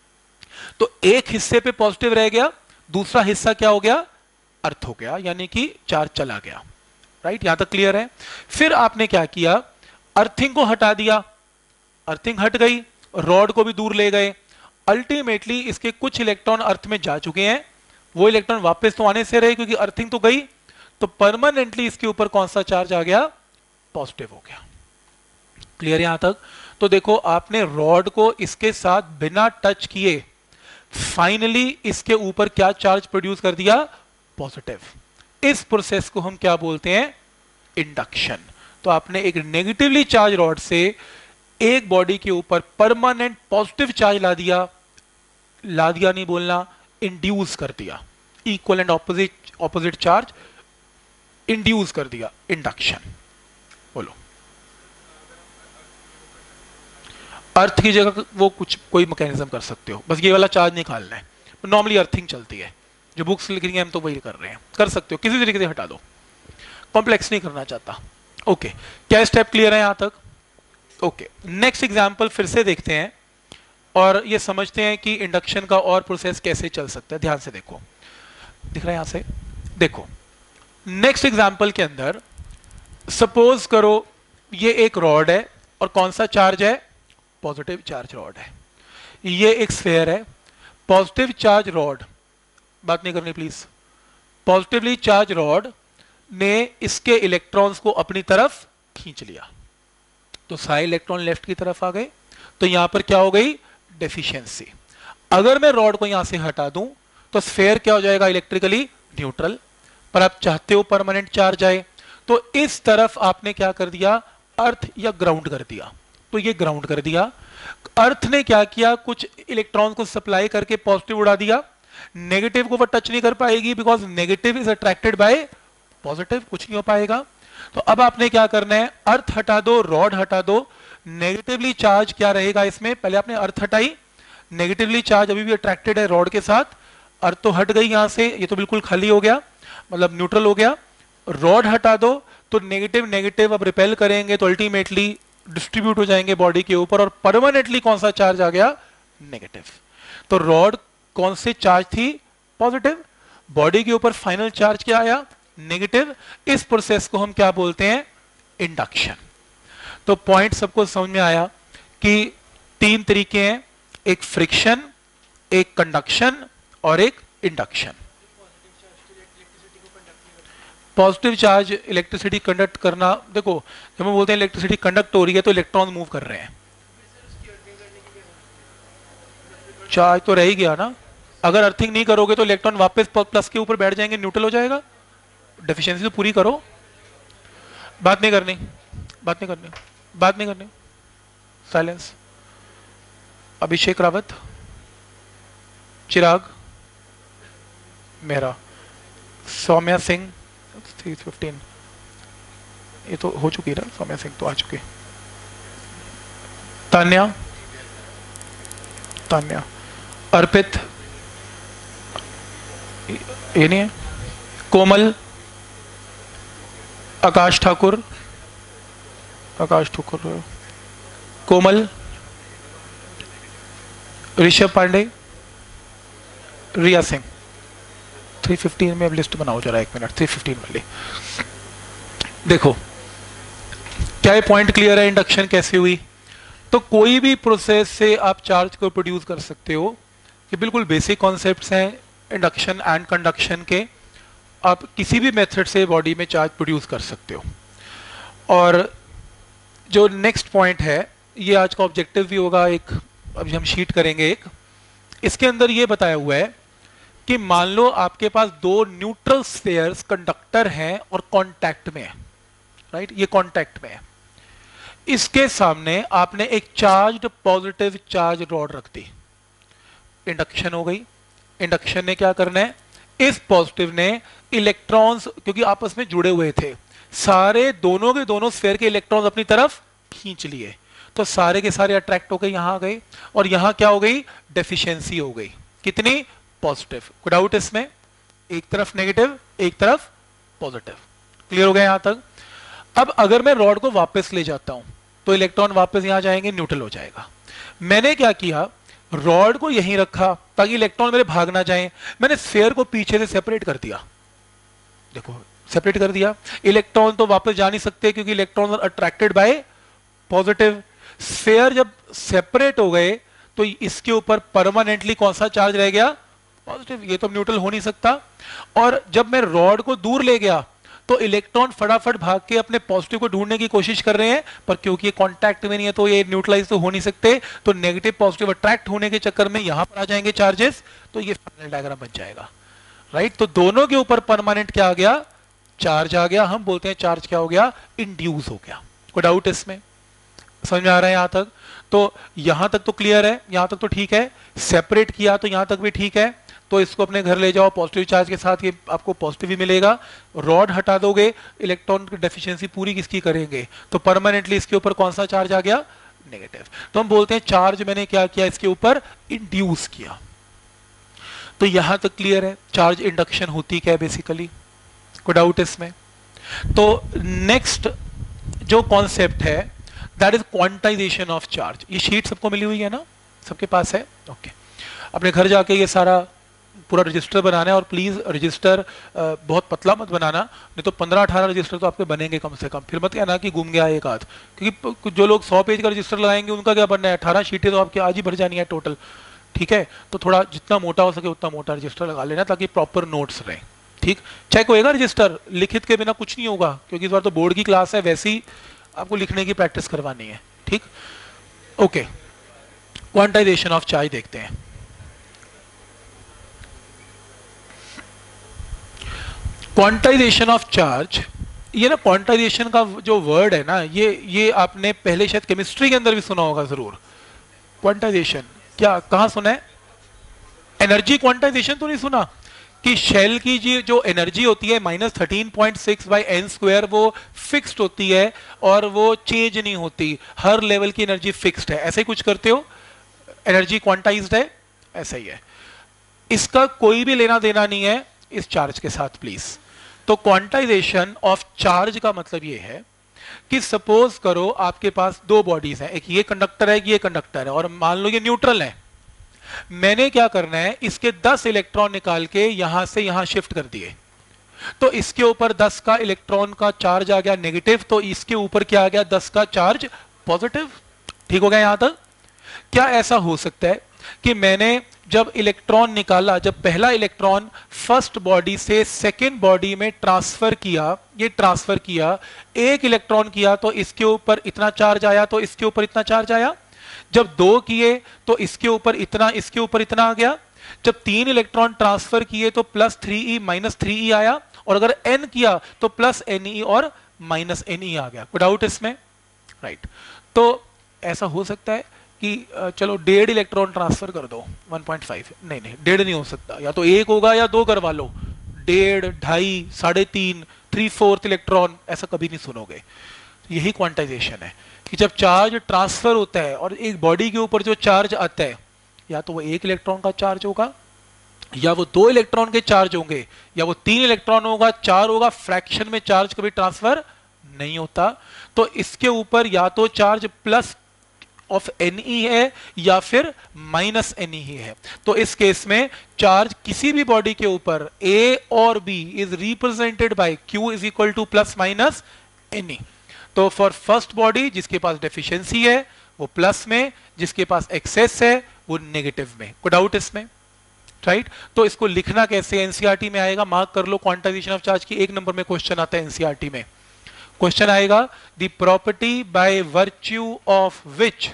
तो एक हिस्से पे पॉजिटिव रह गया, दूसरा हिस्सा क्या हो गया, अर्थ हो गया, यानी कि चार्ज चला गया। राइट, यहां तक क्लियर है? फिर आपने क्या किया, अर्थिंग को हटा दिया, अर्थिंग हट गई, रॉड को भी दूर ले गए। अल्टीमेटली इसके कुछ इलेक्ट्रॉन अर्थ में जा चुके हैं, वो इलेक्ट्रॉन वापस तो आने से रहे, क्योंकि अर्थिंग तो गई। तो परमानेंटली इसके ऊपर कौन सा चार्ज आ गया, पॉजिटिव हो गया। क्लियर यहां तक? तो देखो, आपने रॉड को इसके साथ बिना टच किए फाइनली इसके ऊपर क्या चार्ज प्रोड्यूस कर दिया, पॉजिटिव। इस प्रोसेस को हम क्या बोलते हैं, इंडक्शन। तो आपने एक नेगेटिवली चार्ज रॉड से एक बॉडी के ऊपर परमानेंट पॉजिटिव चार्ज ला दिया नहीं बोलना, इंड्यूस कर दिया, equal and opposite charge induce कर दिया, इंडक्शन। बोलो, अर्थ की जगह वो कुछ कोई मैकेनिज्म कर सकते हो, बस ये वाला चार्ज निकालना है। नॉर्मली अर्थिंग चलती है, जो बुक्स लिख रही हैं हम तो वही कर रहे हैं, कर सकते हो, किसी तरीके से हटा दो, कॉम्प्लेक्स नहीं करना चाहता। ओके, क्या स्टेप क्लियर है यहां तक? ओके, नेक्स्ट एग्जांपल फिर से देखते हैं और ये समझते हैं कि इंडक्शन का और प्रोसेस कैसे चल सकता है। ध्यान से देखो, दिख रहा है यहां से? देखो, नेक्स्ट एग्जांपल के अंदर सपोज करो ये एक रॉड है और कौन सा चार्ज है, पॉजिटिव चार्ज रॉड है। ये एक स्फेयर है, पॉजिटिव चार्ज रॉड, बात नहीं करनी प्लीज, पॉजिटिवली चार्ज रॉड ने इसके इलेक्ट्रॉन्स को अपनी तरफ खींच लिया, तो सारे इलेक्ट्रॉन लेफ्ट की तरफ आ गए। तो यहां पर क्या हो गई, डेफिशिएंसी। अगर मैं रॉड को यहां से हटा दूं तो स्फेयर क्या हो जाएगा, इलेक्ट्रिकली न्यूट्रल। पर आप चाहते हो परमानेंट चार्ज आए, तो इस तरफ आपने क्या कर दिया, अर्थ या ग्राउंड कर दिया। तो ये ग्राउंड कर दिया। अर्थ ने क्या किया, कुछ इलेक्ट्रॉन को सप्लाई करके पॉजिटिव उड़ा दिया, नेगेटिव को वो टच नहीं कर पाएगी, because negative is attracted by positive, कुछ नहीं हो पाएगा। तो अब आपने क्या करना है, अर्थ हटा दो, रॉड हटा दो, नेगेटिवली चार्ज क्या रहेगा इसमें, पहले आपने अर्थ हटाई, नेगेटिवली चार्ज अभी भी अट्रैक्टेड है रॉड के साथ, अर्थ तो हट गई यहां से, ये तो बिल्कुल खाली हो गया, मतलब न्यूट्रल हो गया। रॉड हटा दो तो नेगेटिव नेगेटिव अब रिपेल करेंगे, तो अल्टीमेटली डिस्ट्रीब्यूट हो जाएंगे बॉडी के ऊपर, और परमानेंटली कौन सा चार्ज आ गया, नेगेटिव। तो रॉड कौन से चार्ज थी, पॉजिटिव, बॉडी के ऊपर फाइनल चार्ज क्या आया, नेगेटिव। इस प्रोसेस को हम क्या बोलते हैं, इंडक्शन। तो पॉइंट सबको समझ में आया कि तीन तरीके हैं, एक फ्रिक्शन, एक कंडक्शन और एक induction. Positive charge electricity conduct करना, देखो जब हम बोलते हैं इलेक्ट्रिसिटी कंडक्ट हो रही है तो इलेक्ट्रॉन मूव कर रहे हैं, चार्ज तो रह ही गया ना। अगर अर्थिंग नहीं करोगे तो इलेक्ट्रॉन वापस प्लस के ऊपर बैठ जाएंगे, न्यूट्रल हो जाएगा। डेफिशिएंसी तो पूरी करो। बात नहीं करनी, बात नहीं करनी, बात नहीं करनी। साइलेंस। अभिषेक रावत, चिराग मेहरा, सौम्या सिंह 315, ये तो हो चुकी है ना, सौम्या सिंह तो आ चुकी। तान्या, तान्या, अर्पित, ये नहीं है। कोमल, आकाश ठाकुर, आकाश ठाकुर, कोमल, ऋषभ पांडे, रिया सिंह। 315 में अब लिस्ट बनाओ जरा, 1 मिनट। 315 वाली देखो, क्या ये पॉइंट क्लियर है इंडक्शन कैसे हुई? तो कोई भी प्रोसेस से आप चार्ज को प्रोड्यूस कर सकते हो, ये बिल्कुल बेसिक कॉन्सेप्ट्स हैं इंडक्शन एंड कंडक्शन के। आप किसी भी मेथड से बॉडी में चार्ज प्रोड्यूस कर सकते हो। और जो नेक्स्ट पॉइंट है, ये आज का ऑब्जेक्टिव भी होगा, एक अभी हम शीट करेंगे एक, इसके अंदर ये बताया हुआ है कि मान लो आपके पास दो न्यूट्रल स्फीयर्स कंडक्टर हैं और कांटेक्ट में है, राइट, ये कांटेक्ट में है। इसके सामने आपने एक चार्ज्ड पॉजिटिव चार्ज रॉड रख दी, इंडक्शन हो गई। इंडक्शन ने क्या करना है, इस पॉजिटिव ने इलेक्ट्रॉन्स, क्योंकि आपस में जुड़े हुए थे, सारे दोनों के दोनों स्फीयर के इलेक्ट्रॉन्स अपनी तरफ खींच लिए, तो सारे के सारे अट्रैक्ट हो गए, यहां आ गए। और यहां क्या हो गई, डेफिशिएंसी हो गई, कितनी, पॉजिटिव। कोई डाउट इसमें? एक तरफ नेगेटिव, एक तरफ पॉजिटिव। क्लियर हो गया यहां तक? अब अगर मैं रॉड को वापस ले जाता हूं तो इलेक्ट्रॉन वापस यहां जाएंगे, न्यूट्रल हो जाएगा। मैंने क्या किया, रॉड को यहीं रखा ताकि इलेक्ट्रॉन मेरे भाग ना जाए। मैंने स्फीयर को पीछे से सेपरेट कर दिया, देखो सेपरेट कर दिया। इलेक्ट्रॉन तो वापस जा नहीं सकते क्योंकि electron attracted by positive. Sphere जब सेपरेट हो गए तो इसके ऊपर परमानेंटली कौन सा चार्ज रह गया, पॉजिटिव। ये तो न्यूट्रल हो नहीं सकता। और जब मैं रॉड को दूर ले गया तो इलेक्ट्रॉन फटाफट भाग के अपने पॉजिटिव को ढूंढने की कोशिश कर रहे हैं, पर क्योंकि ये कांटेक्ट में नहीं है तो ये न्यूट्रलाइज तो हो नहीं सकते, तो नेगेटिव पॉजिटिव अट्रैक्ट होने के चक्कर में यहां पर आ जाएंगे चार्जेस, तो ये फाइनल डायग्राम बन जाएगा, राइट। तो दोनों के ऊपर परमानेंट क्या आ गया, चार्ज आ गया। हम बोलते हैं चार्ज क्या हो गया, इंड्यूस हो गया। कोई डाउट इसमें? समझ में आ रहा है यहां तक? तो यहां तक तो क्लियर है, यहां तक तो ठीक है। सेपरेट किया तो यहां तक भी ठीक है, तो इसको अपने घर ले जाओ पॉजिटिव चार्ज के साथ, ये आपको पॉजिटिव ही मिलेगा। रॉड हटा दोगे, इलेक्ट्रॉन की डेफिशिएंसी पूरी किसकी करेंगे, तो परमानेंटली इसके ऊपर कौन सा चार्ज आ गया, नेगेटिव। तो हम बोलते हैं चार्ज मैंने क्या किया, इसके ऊपर इंड्यूस किया। तो यहां तक क्लियर है, चार्ज इंडक्शन होती क्या है बेसिकली? कोई डाउट इसमें? तो नेक्स्ट जो कॉन्सेप्ट है that is quantization of charge. ये शीट सबको मिली हुई है ना, सबके पास है? ओके। अपने घर जाके ये सारा पूरा रजिस्टर बनाना है, और प्लीज रजिस्टर बहुत पतला मत बनाना, नहीं तो 15-18 रजिस्टर तो आपके बनेंगे कम से कम। फिर मत कहना कि घूम गया एक आध, क्योंकि जो लोग 100 पेज का रजिस्टर लगाएंगे उनका क्या बनना है, 18 शीटें तो आपके आज ही भर जानी है टोटल, ठीक है। तो थोड़ा जितना मोटा हो सके उतना मोटा रजिस्टर लगा लेना ताकि प्रॉपर नोट्स रहें, ठीक। चेक होएगा रजिस्टर, लिखित के बिना कुछ नहीं होगा, क्योंकि इस बार तो बोर्ड की क्लास है, वैसे ही आपको लिखने की प्रैक्टिस करवानी है, ठीक। ओके, क्वांटाइजेशन ऑफ चार्ज देखते हैं। क्वांटाइजेशन ऑफ चार्ज, ये ना क्वांटाइजेशन का जो वर्ड है ना, ये आपने पहले शायद केमिस्ट्री के अंदर भी सुना होगा जरूर। क्वांटाइजेशन क्या, कहां सुना है? एनर्जी क्वांटाइजेशन तो नहीं सुना कि शेल की जो एनर्जी होती है -13.6/n², वो फिक्स्ड होती है और वो चेंज नहीं होती, हर लेवल की एनर्जी फिक्स्ड है, ऐसे ही कुछ करते हो, एनर्जी क्वांटाइज्ड है, ऐसा ही है। इसका कोई भी लेना देना नहीं है इस चार्ज के साथ, प्लीज। तो क्वांटाइजेशन ऑफ चार्ज का मतलब ये है कि सपोज करो आपके पास दो बॉडीज हैं, एक ये कंडक्टर है, एक ये कंडक्टर है, और मान लो ये न्यूट्रल है। मैंने क्या करना है, इसके 10 इलेक्ट्रॉन निकाल के यहां से यहां शिफ्ट कर दिए, तो इसके ऊपर 10 का इलेक्ट्रॉन का चार्ज आ गया नेगेटिव, तो इसके ऊपर क्या आ गया, 10 का चार्ज पॉजिटिव। ठीक हो गया यहां तक? क्या ऐसा हो सकता है कि मैंने जब इलेक्ट्रॉन निकाला, जब पहला इलेक्ट्रॉन फर्स्ट बॉडी से सेकेंड बॉडी में ट्रांसफर किया, ये ट्रांसफर किया, एक इलेक्ट्रॉन किया तो इसके ऊपर इतना चार्ज आया, तो इसके ऊपर इतना चार्ज आया। जब दो किए तो इसके ऊपर इतना, इसके ऊपर इतना आ गया। जब 3 इलेक्ट्रॉन ट्रांसफर किए तो +3e -3e आया, और अगर n किया तो प्लस Ne और माइनस Ne आ गया। कोई डाउट इसमें? राइट। तो ऐसा हो सकता है कि चलो 1.5 इलेक्ट्रॉन ट्रांसफर कर दो 1.5, नहीं नहीं 1.5 नहीं हो सकता, या तो 1 होगा या 2 करवा लो। 1.5, 2.5, 3.5, 3/4 इलेक्ट्रॉन ऐसा कभी नहीं सुनोगे। यही क्वांटाइजेशन है कि जब चार्ज ट्रांसफर होता है और एक बॉडी के ऊपर जो चार्ज आता है, या तो वो 1 इलेक्ट्रॉन का चार्ज होगा, या वो 2 इलेक्ट्रॉन के चार्ज होंगे, या वो 3 इलेक्ट्रॉन होगा, 4 होगा, फ्रैक्शन में चार्ज कभी ट्रांसफर नहीं होता। तो इसके ऊपर या तो चार्ज प्लस ऑफ Ne है या फिर माइनस Ne है। तो इस केस में चार्ज किसी भी बॉडी के ऊपर A और B is represented by Q is equal to plus minus Ne। तो फॉर फर्स्ट बॉडी जिसके पास डेफिशिएंसी है वो प्लस में, जिसके पास एक्सेस है वो नेगेटिव में। कोई डाउट इसमें? राइट। तो इसको लिखना कैसे एनसीईआरटी में आएगा, मार्क कर लो, क्वांटाइजेशन ऑफ चार्ज की 1 नंबर में क्वेश्चन आता है एनसीईआरटी में। क्वेश्चन आएगा the property by virtue of which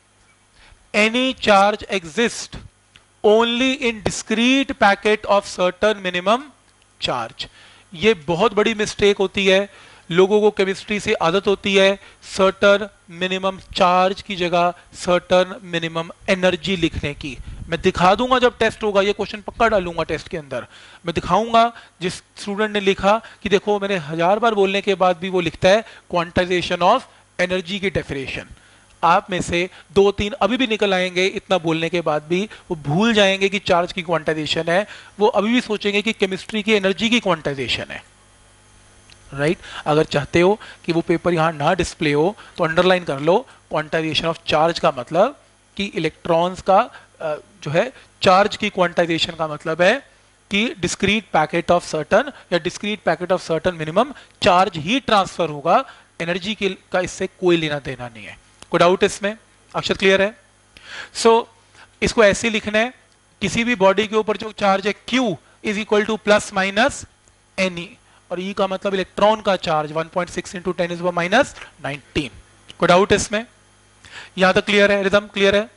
any charge exist only in discrete packet of certain minimum charge. ये बहुत बड़ी मिस्टेक होती है लोगों को, केमिस्ट्री से आदत होती है सर्टन मिनिमम चार्ज की जगह सर्टन मिनिमम एनर्जी लिखने की। मैं दिखा दूंगा जब टेस्ट होगा, ये क्वेश्चन पक्का डालूंगा टेस्ट के अंदर, मैं दिखाऊंगा जिस स्टूडेंट ने लिखा कि देखो मैंने 1000 बार बोलने के बाद भी वो लिखता है क्वांटाइजेशन ऑफ एनर्जी की डेफिनेशन। आप में से 2-3 अभी भी निकल आएंगे इतना बोलने के बाद भी, वो भूल जाएंगे कि चार्ज की क्वांटाइजेशन है, वो अभी भी सोचेंगे कि केमिस्ट्री की एनर्जी की क्वांटाइजेशन है। राइट। अगर चाहते हो कि वो पेपर यहां ना डिस्प्ले हो तो अंडरलाइन कर लो, क्वांटाइजेशन ऑफ चार्ज का मतलब कि इलेक्ट्रॉन्स का जो है चार्ज की क्वांटाइजेशन का मतलब है कि डिस्क्रीट पैकेट ऑफ सर्टन या discrete packet of certain minimum charge ही ट्रांसफर होगा, एनर्जी का इससे कोई लेना देना नहीं है। कोई डाउट इसमें? अक्षर क्लियर है? सो इसको ऐसे लिखना है, किसी भी बॉडी के ऊपर जो चार्ज है Q is equal to plus minus Ne, और E का मतलब इलेक्ट्रॉन का चार्ज 1.6 इंटू 10⁻19। कोई डाउट इसमें? यहां तक क्लियर है? रिदम क्लियर है?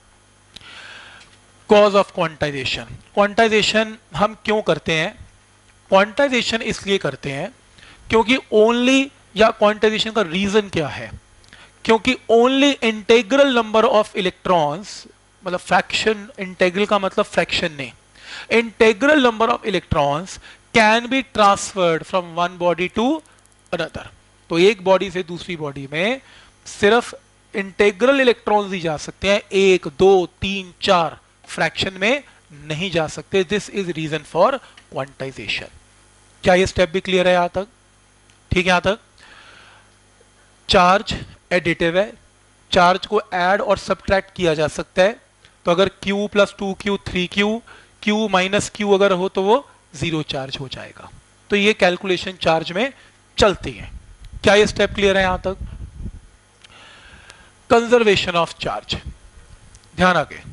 Cause of quantization. क्वांटाइजेशन हम क्यों करते हैं? क्वांटाइजेशन इसलिए करते हैं क्योंकि ओनली, या क्वांटाइजेशन का रीजन क्या है, क्योंकि only integral number of electrons, मतलब फ्रैक्शन, इंटेग्रल का मतलब फ्रैक्शन नहीं, integral number of electrons can be transferred from one body to another. तो एक बॉडी से दूसरी बॉडी में सिर्फ इंटेग्रल इलेक्ट्रॉन्स ही जा सकते हैं, 1, 2, 3, 4 फ्रैक्शन में नहीं जा सकते। This is reason for quantization. क्या ये स्टेप भी क्लियर है यहां तक? ठीक है यहां तक? चार्ज एडिटिव है, चार्ज को ऐड और सब्ट्रैक्ट किया जा सकता है। तो अगर Q plus 2Q 3Q, Q minus Q अगर हो तो वो 0 चार्ज हो जाएगा। तो ये कैलकुलेशन चार्ज में चलती है। क्या ये स्टेप क्लियर है यहां तक? कंजर्वेशन ऑफ चार्ज, ध्यान आगे।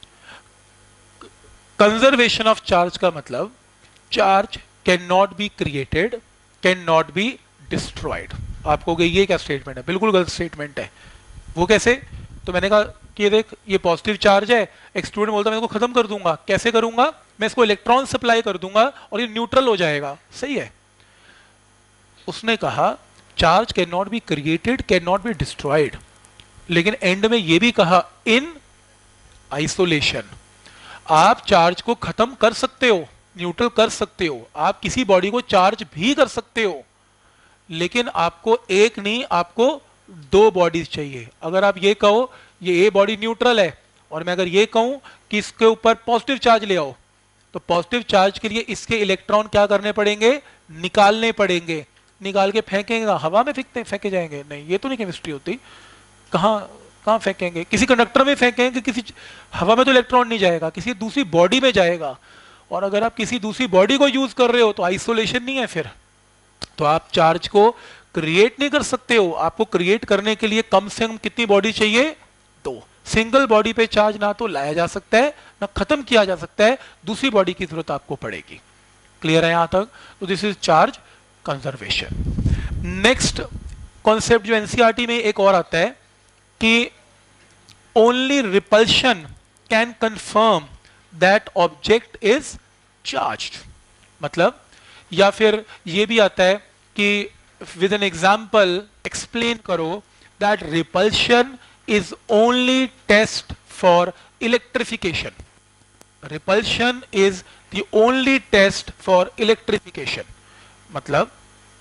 कंजर्वेशन ऑफ चार्ज का मतलब charge can not be created, can not be destroyed. आपको ये क्या स्टेटमेंट है? बिल्कुल गलत स्टेटमेंट है। वो कैसे? तो मैंने कहा कि ये देख, ये पॉजिटिव चार्ज है, एक स्टूडेंट बोलता है मैं इसको खत्म कर दूंगा। कैसे करूंगा? मैं इसको इलेक्ट्रॉन सप्लाई कर दूंगा और ये न्यूट्रल हो जाएगा। सही है। उसने कहा charge can not be created, can not be destroyed, लेकिन एंड में ये भी कहा इन आइसोलेशन। आप चार्ज को खत्म कर सकते हो, न्यूट्रल कर सकते हो, आप किसी बॉडी को चार्ज भी कर सकते हो, लेकिन आपको एक नहीं, आपको 2 बॉडीज चाहिए। अगर आप ये कहो ये ए बॉडी न्यूट्रल है और मैं अगर ये कहूं कि इसके ऊपर पॉजिटिव चार्ज ले आओ, तो पॉजिटिव चार्ज के लिए इसके इलेक्ट्रॉन क्या करने पड़ेंगे? निकालने पड़ेंगे। निकाल के फेंकेंगे, हवा में फेंके जाएंगे? नहीं, ये तो नहीं केमिस्ट्री होती। कहां फेंकेंगे? किसी कंडक्टर में फेंकेंगे, किसी हवा में तो इलेक्ट्रॉन नहीं जाएगा, किसी दूसरी बॉडी में जाएगा। और अगर आप किसी दूसरी बॉडी को यूज कर रहे हो तो आइसोलेशन नहीं है फिर, तो आप चार्ज को क्रिएट नहीं कर सकते हो। आपको क्रिएट करने के लिए कम से कम कितनी बॉडी चाहिए? 2। सिंगल बॉडी पे चार्ज ना तो लाया जा सकता है ना खत्म किया जा सकता है, दूसरी बॉडी की जरूरत आपको पड़ेगी। क्लियर है यहां तक? तो this is charge conservation. Next concept जो एनसीईआरटी में एक और आता है कि only repulsion can confirm that object is charged. मतलब या फिर ये भी आता है कि विद एन एग्जाम्पल एक्सप्लेन करो that repulsion is only test for electrification. Repulsion is the only test for electrification. मतलब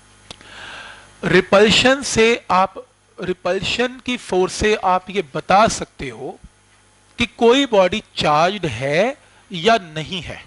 रिपल्शन से आप, रिपल्शन की फोर्स से आप ये बता सकते हो कि कोई बॉडी चार्ज्ड है या नहीं है.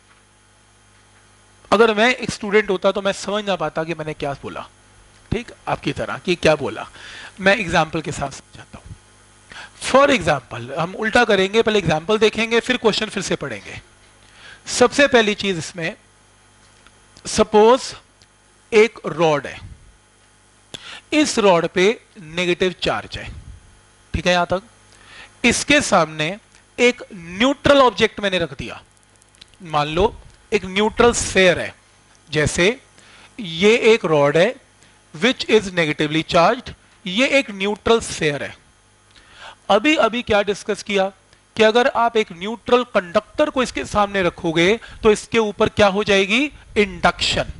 अगर मैं एक स्टूडेंट होता तो मैं समझ ना पाता कि मैंने क्या बोला. ठीक, आपकी तरह कि क्या बोला. मैं एग्जाम्पल के साथ समझाता हूं. फॉर एग्जाम्पल हम उल्टा करेंगे, पहले एग्जाम्पल देखेंगे फिर क्वेश्चन फिर से पढ़ेंगे. सबसे पहली चीज इसमें, सपोज एक रॉड है, इस रॉड पे नेगेटिव चार्ज है. ठीक है यहां तक. इसके सामने एक न्यूट्रल ऑब्जेक्ट मैंने रख दिया. मान लो एक न्यूट्रल स्फेयर है. जैसे ये एक रॉड है विच इज नेगेटिवली चार्ज्ड, ये एक न्यूट्रल स्फेयर है. अभी अभी क्या डिस्कस किया कि अगर आप एक न्यूट्रल कंडक्टर को इसके सामने रखोगे तो इसके ऊपर क्या हो जाएगी, इंडक्शन.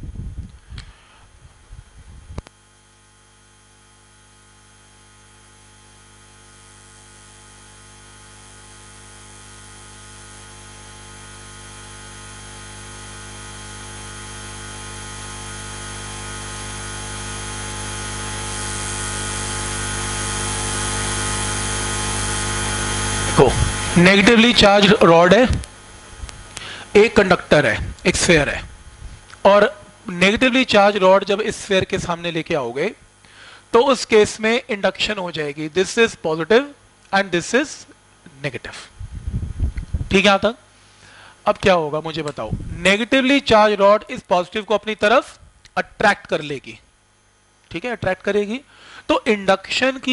नेगेटिवली चार्ज रॉड है, एक कंडक्टर है, एक स्फेयर है, और नेगेटिवली चार्ज रॉड जब इस स्फेयर के सामने लेके आओगे तो उस केस में इंडक्शन हो जाएगी. This is positive and this is negative. ठीक है यहां तक. अब क्या होगा मुझे बताओ. नेगेटिवली चार्ज रॉड इस पॉजिटिव को अपनी तरफ अट्रैक्ट कर लेगी. ठीक है, अट्रैक्ट करेगी. तो इंडक्शन की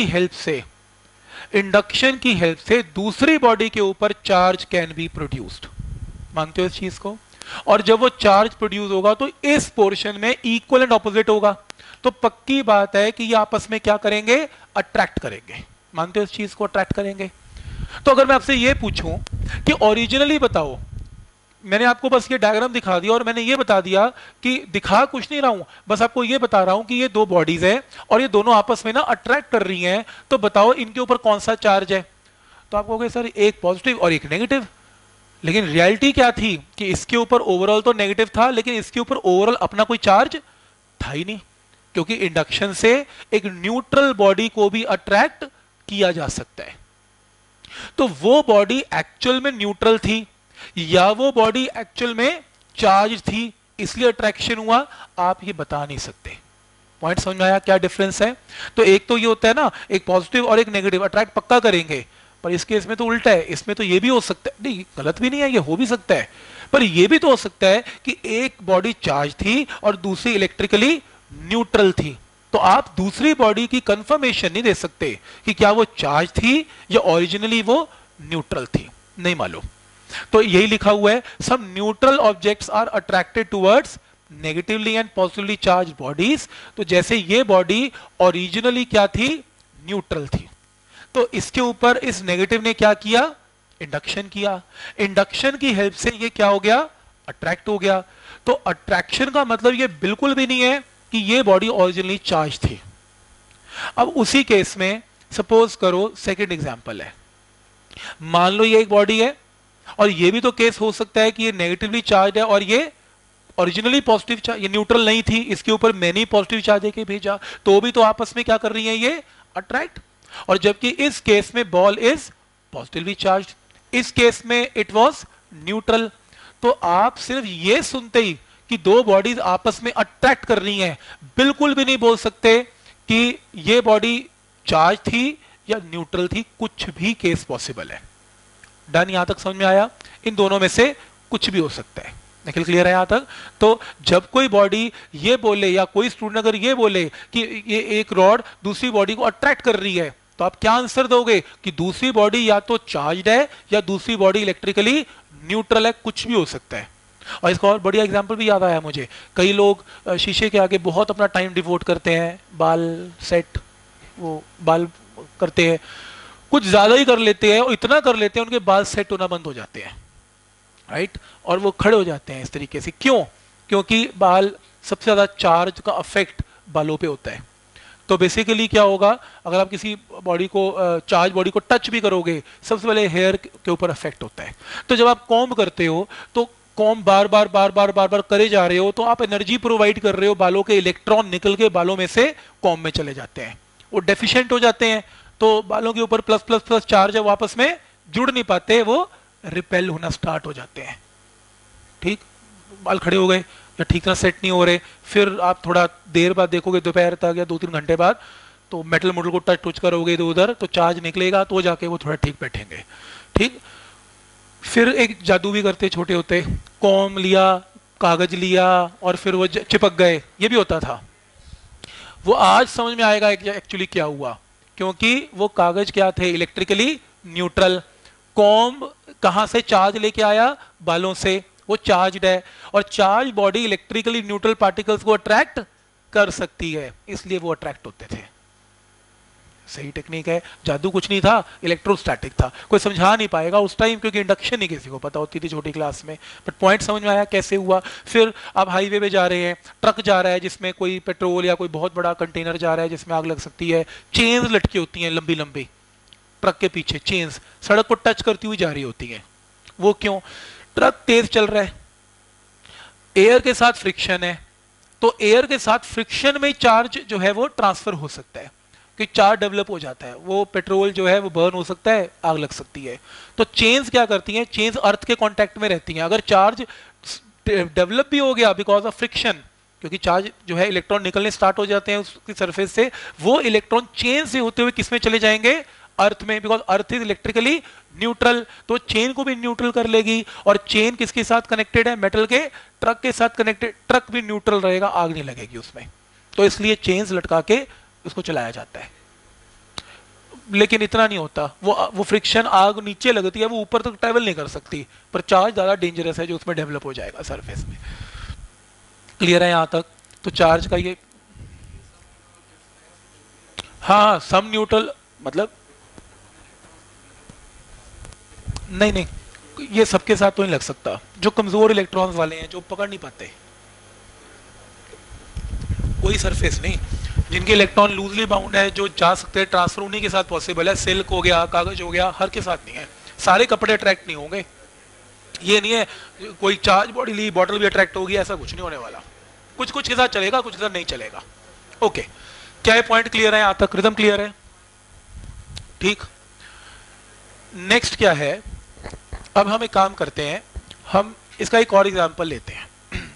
हेल्प से दूसरी बॉडी के ऊपर चार्ज कैन बी प्रोड्यूस्ड. मानते हो इस चीज को. और जब वो चार्ज प्रोड्यूस होगा तो इस पोर्शन में इक्वल एंड ऑपोजिट होगा. तो पक्की बात है कि ये आपस में क्या करेंगे, अट्रैक्ट करेंगे. मानते हो इस चीज को, अट्रैक्ट करेंगे. तो अगर मैं आपसे ये पूछूं कि ओरिजिनली बताओ, मैंने आपको बस ये डायग्राम दिखा दिया और मैंने ये बता दिया कि दिखा कुछ नहीं रहा हूं, बस आपको ये बता रहा हूं कि ये दो बॉडीज है और ये दोनों आपस में ना अट्रैक्ट कर रही हैं, तो बताओ इनके ऊपर कौन सा चार्ज है. तो आप कहोगे सर एक पॉजिटिव और एक नेगेटिव. लेकिन रियलिटी क्या थी कि इसके ऊपर ओवरऑल तो नेगेटिव था, लेकिन इसके ऊपर ओवरऑल अपना कोई चार्ज था ही नहीं. क्योंकि इंडक्शन से एक न्यूट्रल बॉडी को भी अट्रैक्ट किया जा सकता है. तो वो बॉडी एक्चुअल में न्यूट्रल थी या वो बॉडी एक्चुअल में चार्ज थी, इसलिए अट्रैक्शन हुआ, आप ये बता नहीं सकते. पॉइंट समझ में आया क्या डिफरेंस है. तो एक तो ये होता है ना, एक पॉजिटिव और एक नेगेटिव अट्रैक्ट पक्का करेंगे, पर इस केस में तो उल्टा है. इसमें तो ये भी हो सकता है, नहीं गलत भी नहीं है, ये हो भी सकता है, पर ये भी तो हो सकता है कि एक बॉडी चार्ज थी और दूसरी इलेक्ट्रिकली न्यूट्रल थी. तो आप दूसरी बॉडी की कंफर्मेशन नहीं दे सकते कि क्या वो चार्ज थी या ओरिजिनली वो न्यूट्रल थी, नहीं मालूम. तो यही लिखा हुआ है, some neutral objects are attracted towards negatively and positively charge bodies. तो जैसे ये बॉडी ओरिजिनली क्या थी, न्यूट्रल थी, तो इसके ऊपर इस नेगेटिव ने क्या किया, इंडक्शन किया. इंडक्शन की हेल्प से ये क्या हो गया, अट्रैक्ट हो गया. तो अट्रैक्शन का मतलब ये बिल्कुल भी नहीं है कि ये बॉडी ओरिजिनली चार्ज थी. अब उसी केस में सपोज करो सेकंड एग्जांपल है. मान लो ये एक बॉडी है और ये भी तो केस हो सकता है कि ये नेगेटिवली चार्ज है और ये ओरिजिनली पॉजिटिव चार्ज, ये न्यूट्रल नहीं थी, इसके ऊपर मैंने पॉजिटिव चार्ज देके भेजा, तो भी तो आपस में क्या कर रही है, ये अट्रैक्ट. और जबकि इस केस में बॉल इज पॉजिटिवली चार्ज, इस केस में इट वाज न्यूट्रल. तो आप सिर्फ ये सुनते ही कि दो बॉडीज आपस में अट्रैक्ट कर रही हैं, बिल्कुल भी नहीं बोल सकते कि ये बॉडी चार्ज थी या न्यूट्रल थी. कुछ भी केस पॉसिबल है. डन, यहां तक समझ में आया. इन दोनों में से कुछ भी हो सकता है. निकल क्लियर है यहां तक. तो जब कोई बॉडी ये बोले या कोई स्टूडेंट अगर ये बोले कि ये एक रॉड दूसरी बॉडी को अट्रैक्ट कर रही है, तो आप क्या आंसर दोगे कि दूसरी बॉडी या तो चार्ज्ड है या दूसरी बॉडी इलेक्ट्रिकली न्यूट्रल है. कुछ भी हो सकता है. और इसका और बढ़िया एग्जांपल भी याद आया मुझे. कई लोग शीशे के आगे बहुत अपना टाइम डिवोट करते हैं, बाल सेट वो बाल करते हैं, कुछ ज्यादा ही कर लेते हैं और इतना कर लेते हैं उनके बाल सेट होना बंद हो जाते हैं, राइट. और वो खड़े हो जाते हैं इस तरीके से. क्यों? क्योंकि बाल सबसे ज्यादा चार्ज का अफेक्ट बालों पे होता है। तो बेसिकली क्या होगा, अगर आप किसी बॉडी को चार्ज बॉडी को टच भी करोगे, सबसे पहले हेयर के ऊपर अफेक्ट होता है। तो जब आप कॉम्ब करते हो तो कॉम्ब बार बार बार बार बार बार करे जा रहे हो, तो आप एनर्जी प्रोवाइड कर रहे हो, बालों के इलेक्ट्रॉन निकल के बालों में से कॉम्ब में चले जाते हैं, वो डेफिशिएंट हो जाते हैं, तो बालों के ऊपर प्लस प्लस प्लस चार्ज है वो आपस में जुड़ नहीं पाते, वो रिपेल होना स्टार्ट हो जाते हैं। ठीक, बाल खड़े हो गए या ठीक तरह सेट नहीं हो रहे, फिर आप थोड़ा देर बाद देखोगे दोपहर तक या 2-3 घंटे बाद, तो मेटल मॉडल को टच टच करोगे इधर उधर तो चार्ज निकलेगा, तो जाके वो थोड़ा ठीक बैठेंगे। ठीक, फिर एक जादू भी करते छोटे होते, कॉम लिया, कागज लिया और फिर वो चिपक गए, ये भी होता था। वो आज समझ में आएगा एक्चुअली क्या हुआ, क्योंकि वो कागज क्या थे, इलेक्ट्रिकली न्यूट्रल। कॉम्ब कहां से चार्ज लेके आया, बालों से, वो चार्ज्ड है, और charge body electrically neutral particles को अट्रैक्ट कर सकती है, इसलिए वो अट्रैक्ट होते थे। सही टेक्निक है, जादू कुछ नहीं था, इलेक्ट्रोस्टैटिक था। कोई समझा नहीं पाएगा उस टाइम, क्योंकि इंडक्शन ही किसी को पता होती थी छोटी क्लास में, बट पॉइंट समझ में आया कैसे हुआ। फिर आप हाईवे पे जा रहे हैं, ट्रक जा रहा है जिसमें कोई पेट्रोल या कोई बहुत बड़ा कंटेनर जा रहा है जिसमें आग लग सकती है, चेन्स लटकी होती हैं लंबी लंबी ट्रक के पीछे, चेन्स सड़क को टच करती हुई जा रही होती हैं। वो क्यों, ट्रक तेज चल रहा है, एयर के साथ फ्रिक्शन है, तो एयर के साथ फ्रिक्शन में चार्ज जो है वो ट्रांसफर हो सकता है, कि चार्ज डेवलप हो जाता है, वो पेट्रोल जो है वो बर्न हो सकता है, आग लग सकती है। तो चेन्स क्या करती हैं, चेन्स अर्थ के कांटेक्ट में रहती हैं, अगर चार्ज डेवलप भी हो गया बिकॉज ऑफ फ्रिक्शन, क्योंकि चार्ज जो है इलेक्ट्रॉन निकलने स्टार्ट हो जाते हैं उसकी सरफेस से, वो इलेक्ट्रॉन चेन से होते हुए किसमें चले जाएंगे, अर्थ में, because earth is electrically neutral, तो चेन को भी न्यूट्रल कर लेगी। और चेन किसके साथ कनेक्टेड है, मेटल के, ट्रक के साथ कनेक्टेड, ट्रक भी न्यूट्रल रहेगा, आग नहीं लगेगी उसमें, तो इसलिए चेन्स लटका के उसको चलाया जाता है। लेकिन इतना नहीं होता, वो फ्रिक्शन, आग नीचे लगती है, वो ऊपर तक ट्रेवल नहीं कर सकती, पर चार्ज ज्यादा डेंजरस है जो उसमें डेवलप हो जाएगा सरफेस में। क्लियर है यहां तक? तो चार्ज का ये, हाँ सम न्यूट्रल, मतलब नहीं नहीं, ये सबके साथ तो नहीं लग सकता, जो कमजोर इलेक्ट्रॉन्स वाले हैं जो पकड़ नहीं पाते, कोई सरफेस नहीं, जिनके इलेक्ट्रॉन लूजली बाउंड है, जो जा सकते हैं, ट्रांसफर उन्हीं के साथ पॉसिबल है, सिल्क हो गया, कागज हो गया, हर के साथ नहीं है। सारे कपड़े अट्रैक्ट नहीं होंगे, ये नहीं है कोई चार्ज बॉडी ली बॉटल भी अट्रैक्ट होगी, ऐसा कुछ नहीं होने वाला, कुछ कुछ के साथ चलेगा, कुछ के साथ नहीं चलेगा। ओके, क्या ये पॉइंट क्लियर है, यहां तक रिदम क्लियर है? ठीक, नेक्स्ट क्या है, अब हम एक काम करते हैं, हम इसका एक और एग्जांपल लेते हैं,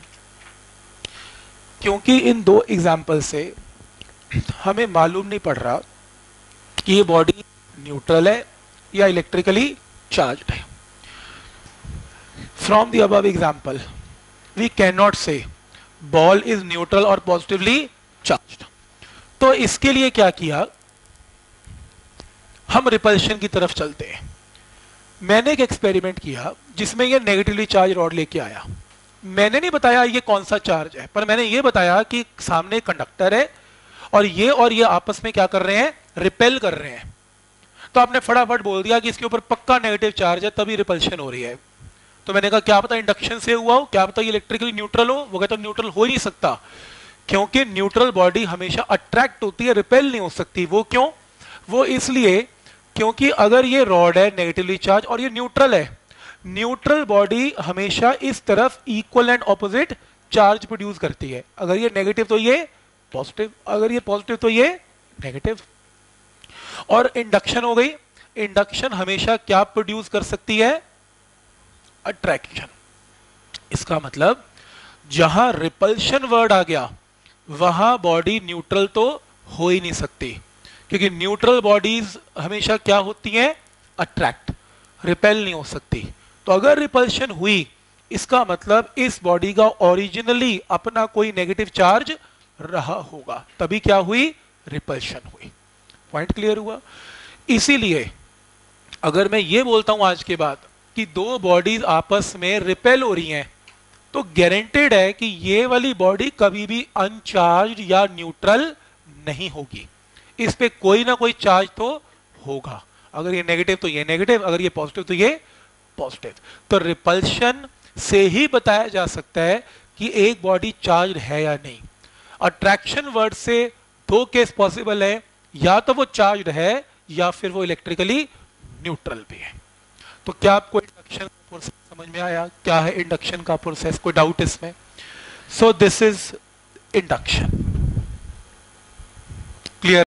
क्योंकि इन दो एग्जांपल से हमें मालूम नहीं पड़ रहा कि ये बॉडी न्यूट्रल है या इलेक्ट्रिकली चार्ज्ड है। From the above example we can not say ball is neutral और पॉजिटिवली चार्ज्ड। तो इसके लिए क्या किया, हम रिपल्शन की तरफ चलते हैं। मैंने एक एक्सपेरिमेंट किया जिसमें ये नेगेटिवली चार्ज रॉड लेके आया। मैंने नहीं बताया ये कौन सा चार्ज है, पर मैंने ये बताया कि सामने कंडक्टर है और ये आपस में क्या कर रहे हैं, रिपेल कर रहे हैं। तो आपने फटाफट बोल दिया कि इसके ऊपर पक्का नेगेटिव चार्ज है, तभी रिपल्शन हो रही है। तो मैंने कहा क्या पता इंडक्शन से हुआ हो, क्या पता ये इलेक्ट्रिकली न्यूट्रल हो। वो कहता न्यूट्रल हो ही नहीं सकता, क्योंकि न्यूट्रल बॉडी हमेशा अट्रैक्ट होती है, रिपेल नहीं हो सकती। वो क्यों, वो इसलिए क्योंकि अगर ये रॉड है नेगेटिवली चार्ज और ये न्यूट्रल है, न्यूट्रल बॉडी हमेशा इस तरफ equal and opposite charge produce करती है। अगर ये नेगेटिव तो ये पॉजिटिव, अगर ये पॉजिटिव तो ये नेगेटिव। और इंडक्शन हो गई, इंडक्शन हमेशा क्या प्रोड्यूस कर सकती है, अट्रैक्शन। इसका मतलब जहां रिपल्शन वर्ड आ गया वहां बॉडी न्यूट्रल तो हो ही नहीं सकती, क्योंकि न्यूट्रल बॉडीज हमेशा क्या होती हैं, अट्रैक्ट, रिपेल नहीं हो सकती। तो अगर रिपल्शन हुई, इसका मतलब इस बॉडी का ओरिजिनली अपना कोई नेगेटिव चार्ज रहा होगा, तभी क्या हुई, रिपल्शन हुई। पॉइंट क्लियर हुआ? इसीलिए अगर मैं ये बोलता हूं आज के बाद कि दो बॉडीज आपस में रिपेल हो रही हैं, तो गारंटेड है कि ये वाली बॉडी कभी भी अनचार्ज या न्यूट्रल नहीं होगी, इस पे कोई ना कोई चार्ज तो होगा। अगर ये नेगेटिव तो ये नेगेटिव, अगर ये पॉजिटिव तो ये पॉजिटिव। तो रिपल्शन से ही बताया जा सकता है कि एक बॉडी चार्ज है या नहीं। अट्रैक्शन वर्ड से दो केस पॉसिबल है, या तो वो चार्ज है या फिर वो इलेक्ट्रिकली न्यूट्रल भी है। तो क्या आपको इंडक्शन का प्रोसेस समझ में आया? क्या है इंडक्शन का प्रोसेस? कोई डाउट इसमें? So this is induction. Clear?